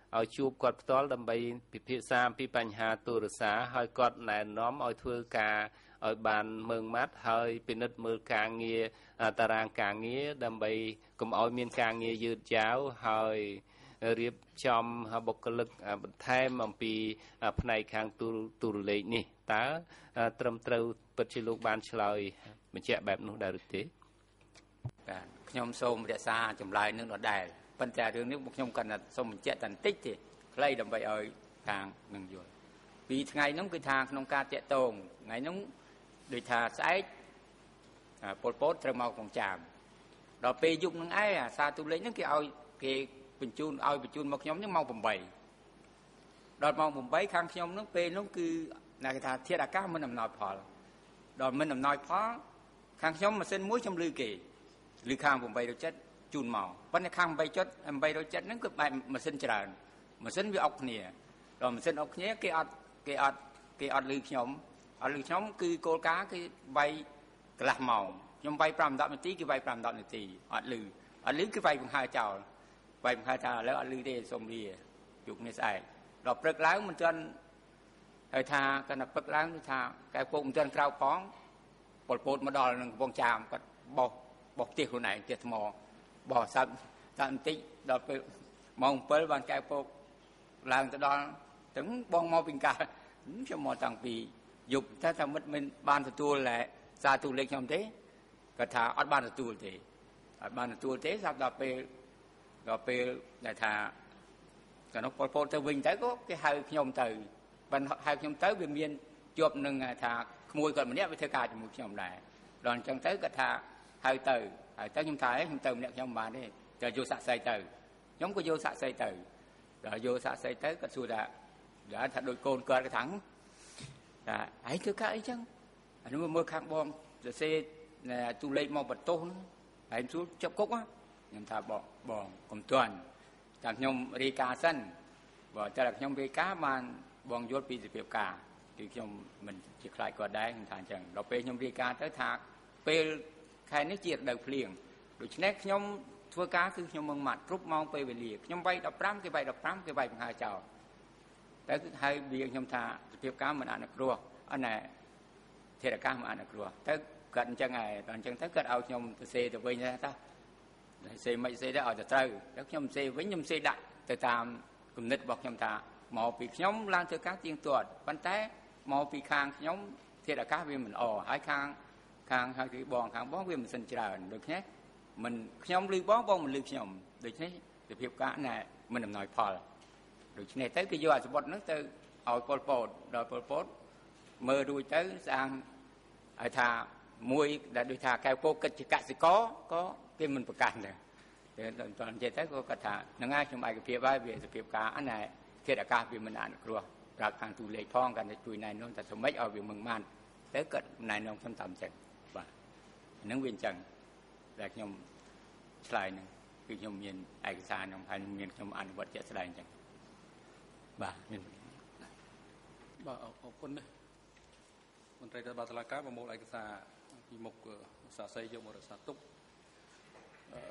ឲ្យជួបគាត់ផ្ទាល់ដើម្បីពិភាក្សាអំពីបញ្ហាទូរស័ព្ទហើយគាត់ណែនាំឲ្យធ្វើការឲ្យបានមើងម៉ាត់ហើយពិនិត្យមើលការងារតារាងការងារដើម្បីកុំឲ្យមានការងារយឺតយ៉ាវហើយរៀបចំបុគ្គលិកបន្ថែមអំពីផ្នែកខាងទូទូរលេខនេះតើត្រឹមត្រូវពិតជាលោកបានឆ្លើយបញ្ជាក់បែបនោះដែរឬទេបាទខ្ញុំសូមរក្សាចម្លើយនឹងដដែលប៉ុន្តែរឿងនេះខ្ញុំគាត់ថាសូមបញ្ជាក់តែបន្តិចទេខ្លីដើម្បីឲ្យខាងនឹងយល់ពីថ្ងៃហ្នឹងគឺថាក្នុងការតាក់ទងថ្ងៃហ្នឹងដូចថាស្អែកពលពតត្រូវមកក្នុងចាមដល់ពេលយប់ហ្នឹងឯងអាសារទូលេខហ្នឹងគេឲ្យគេបញ្ជូនឲ្យបញ្ជូនមកខ្ញុំហ្នឹងម៉ោង8ដល់ម៉ោង8ខាងខ្ញុំហ្នឹងពេលហ្នឹងគឺណាគេថាធាតុអាកាសមិនអំណោយផលដល់មិនអំណោយផលខាងខ្ញុំម៉ាស៊ីនមួយខ្ញុំលឺគេលឺខាង807ជូនមកប៉ុន្តែខាង807ហ្នឹងគឺបែបម៉ាស៊ីនច្រើនម៉ាស៊ីនវាអុកគ្នាដល់ម៉ាស៊ីនអុកគ្នាគេអត់គេអត់គេអត់លឺខ្ញុំអត់លឺខ្ញុំគឺគោលការណ៍គឺវាយកន្លះម៉ោងខ្ញុំវាយ5 10នាទីគេវាយ5 10នាទីអត់លឺអត់លឺគឺវាយបង្ហើចោលវាយបង្ហើចោលឥឡូវអត់លឺទេសូមលាជួបគ្នាស្អែកដល់ព្រឹកឡើងមិនទាន់ហើយថាគាត់ថាព្រឹកឡើងគឺថាកែពកមិនទាន់ក្រៅផងពលពតមកដល់នឹងកំពង់ចាមគាត់បោះបោះផ្ទះខ្លួនឯងផ្ទះថ្មបោះសាប់តែបន្តិចដល់ពេលម៉ោង7បានកែពកឡើងទៅដល់ទាំងបងមកពីកាខ្ញុំមកតាំងពីយប់តែថាមិនមិនបានទទួលសារទូលេខខ្ញុំទេគាត់ថាអត់បានទទួលទេអត់បានទទួលទេស្រាប់ដល់ពេលដល់ពេលដែលថាកណុកពលពតទៅវិញទៅក៏គេហៅខ្ញុំទៅបានហៅខ្ញុំទៅវាមានជាប់នឹងថាក្មួយគាត់ម្នាក់វាធ្វើការជាមួយខ្ញុំដែរដល់អញ្ចឹងទៅគាត់ថាហៅទៅហើយទៅខ្ញុំថាខ្ញុំទៅម្នាក់ខ្ញុំបានទេតែយកសាក់សីទៅខ្ញុំក៏យកសាក់សីទៅដល់យកសាក់សីទៅគាត់សួរថាដល់ថាដូចកូនគាត់គាត់ថាថាឯងធ្វើការអីចឹងអានោះមើលខាងបងសរសេរទូលេខមកបន្ទោសហើយសួរចាប់គុកខ្ញុំថាបងបងកុំទាន់តែខ្ញុំរាយការណ៍សិនបើតែខ្ញុំរាយការណ៍បានបងយល់ពីសភាពការគឺខ្ញុំមិនជាខ្លាចគាត់ដែរខ្ញុំថាអញ្ចឹងដល់ពេលខ្ញុំរាយការណ៍ទៅថាពេលខែនេះជារដូវភ្លៀងដូច្នេះខ្ញុំធ្វើការគឺខ្ញុំមើងម៉ាត់គ្រប់ម៉ោងពេលវេលាខ្ញុំវាយ15គេវាយ15គេវាយបង្ហើចោលតែគឺហើយវាខ្ញុំថាសភាពការមិនអនុគ្រោះអត់ណែធាតុអាកាសមិនអនុគ្រោះទៅគាត់អញ្ចឹងហើយដល់អញ្ចឹងទៅគាត់ឲ្យខ្ញុំទៅសេទៅវិញថាតើសេមិនសេទៅឲ្យទៅត្រូវតែខ្ញុំសេវិញខ្ញុំសេដាក់ទៅតាមគំនិតរបស់ខ្ញុំថាមកពីខ្ញុំឡើងធ្វើការទៀងទាត់ប៉ុន្តែមកពីខាងខ្ញុំធាតុអាកាសវាមិនល្អហើយខាងខាងហើយគឺបងខាងបងវាមិនសិនច្រើនដូច្នេះមិនខ្ញុំលឺបងបងមិនលឺខ្ញុំដូច្នេះសភាពការណែមិនអំណោយផលដូច្នេះទៅគេយកអាសបុតហ្នឹងទៅឲ្យពលពតដល់ពលពតមើលរួចទៅស្អាងឲ្យថាមួយដែលដូចថាកែវពោកិច្ចជាកសិករក៏គេមិនប្រកាន់ដែរតែដល់និយាយទៅក៏គាត់ថាហ្នឹងហើយខ្ញុំឯកភាពហើយវាសភាពការអណែធាតុអាកាសវាមិនអនុគ្រោះប្រាប់ខាងទូលេខផងគាត់ជួយណែនាំតែសម្មិចឲ្យវាមឹងម៉ាត់ទៅគាត់ណែនាំខ្ញុំតាមចឹងបាទហ្នឹងវាអញ្ចឹងដែលខ្ញុំឆ្លើយហ្នឹងគឺខ្ញុំមានឯកសារខ្ញុំហើយមានខ្ញុំអនុវត្តជាក់ស្ដែងអញ្ចឹងបាទមានបាទអរគុណណាស់មន្ត្រីរដ្ឋបាលតុលាការប្រមូលឯកសារពីមុខសាកសីយកមករក្សាទុកអឺ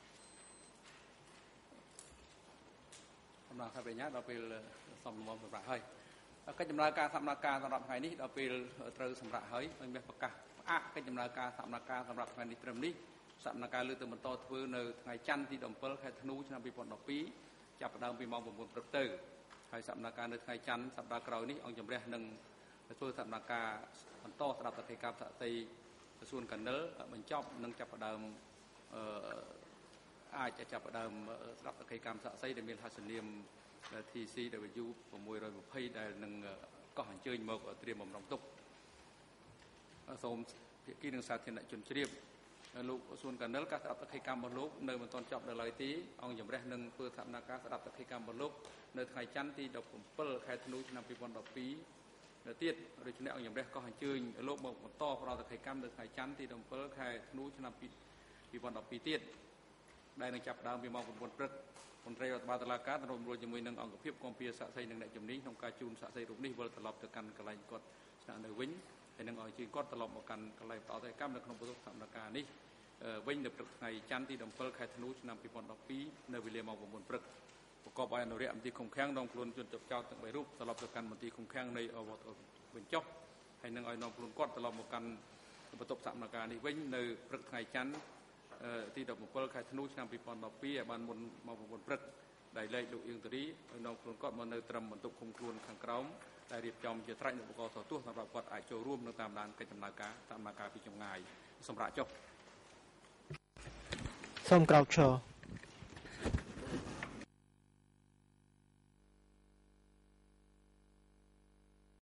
ដំណើរការបញ្ញាដល់ពេលសំលំសម្រាប់ហើយកិច្ចដំណើរការសកម្មភាពសម្រាប់ថ្ងៃនេះដល់ពេលត្រូវសម្រាប់ហើយហើយមានប្រកាសផ្អាកកិច្ចដំណើរការសកម្មភាពសម្រាប់ថ្ងៃនេះត្រឹមនេះសកម្មភាពលើកទៅបន្តធ្វើនៅថ្ងៃច័ន្ទទី17ខែធ្នូឆ្នាំ2012ចាប់ផ្ដើមពីម៉ោង9ព្រឹកទៅហើយសកម្មភាពនៅថ្ងៃច័ន្ទសប្តាហ៍ក្រោយនេះអង្គជំរះនឹងធ្វើសកម្មភាពបន្តស្ដាប់តតិកម្មសាក់សីក្រសួងកណ្ដិលបញ្ចប់នឹងចាប់ផ្ដើមអឺអាចចាប់ផ្ដើមស្ដាប់តតិកម្មសាក់សីដែលមានហស្សនាម ที ซี ដប៊្យូ 620ដែលនឹងកោះអញ្ជើញមកត្រៀមបំរុងទុកសូមភាគីនឹងសាធារណជនជ្រាបលោកសួនកណ្ដិលការស្ដាប់តតិកម្មរបស់លោកនៅមិនទាន់ចប់ដល់ឡើយទេអង្គជំរះនឹងធ្វើសកម្មភាពស្ដាប់តតិកម្មរបស់លោកនៅថ្ងៃច័ន្ទទី17ខែធ្នូឆ្នាំ2012នៅទៀតដូច្នេះអង្គជំរះក៏អញ្ជើញលោកមកបន្តផ្ដល់តតិកម្មនៅថ្ងៃច័ន្ទទី17ខែធ្នូឆ្នាំ2012ទៀតដែលនឹងចាប់ផ្ដើមពីម៉ោង9ព្រឹកមន្ត្រីរដ្ឋបាលតុលាការរួមរួចជាមួយនឹងអង្គភាពគំភាសាក់សីនិងអ្នកជំនាញក្នុងការជូនសាក់សីរូបនេះវិលត្រឡប់ទៅកាន់កន្លែងគាត់ស្នាក់នៅវិញហើយនឹងឲ្យជើងគាត់ត្រឡប់មកកាន់កន្លែងបន្តតតិកម្មនៅក្នុងបន្ទប់សកម្មភាពនេះវិញនៅព្រឹកថ្ងៃច័ន្ទទី17ខែធ្នូឆ្នាំ2012នៅវេលាម៉ោង9ព្រឹកប្រកបដោយអនុរិយមន្ទីរឃុំឃាំងនាំខ្លួនជនជាប់ចោទទាំងបីរូបត្រឡប់ទៅកាន់មន្ទីរឃុំឃាំងនៃអវត្តវិញចុះហើយនឹងឲ្យនាំខ្លួនគាត់ត្រឡប់មកកាន់បន្ទប់សមនការនេះវិញនៅព្រឹកថ្ងៃច័ន្ទទីដប់bảyខែធ្នូឆ្នាំពីរពាន់ដប់ពីរឲ្យបានមុនមកប្រពន្ធព្រឹកដែលលេខលោកអៀងតារីឲ្យនាំខ្លួនគាត់មកនៅត្រឹមបន្ទប់ឃុំខ្លួនខាងក្រោមដែលរៀបចំជាត្រាច់ឧបករណ៍ទោះសម្រាប់គាត់អាចចូលរួមនៅតាមដានកិច្ចដំណើរការតាមដំណើរការពីចម្ងាយសម្រាប់ចុះសូមក្រោកឈរ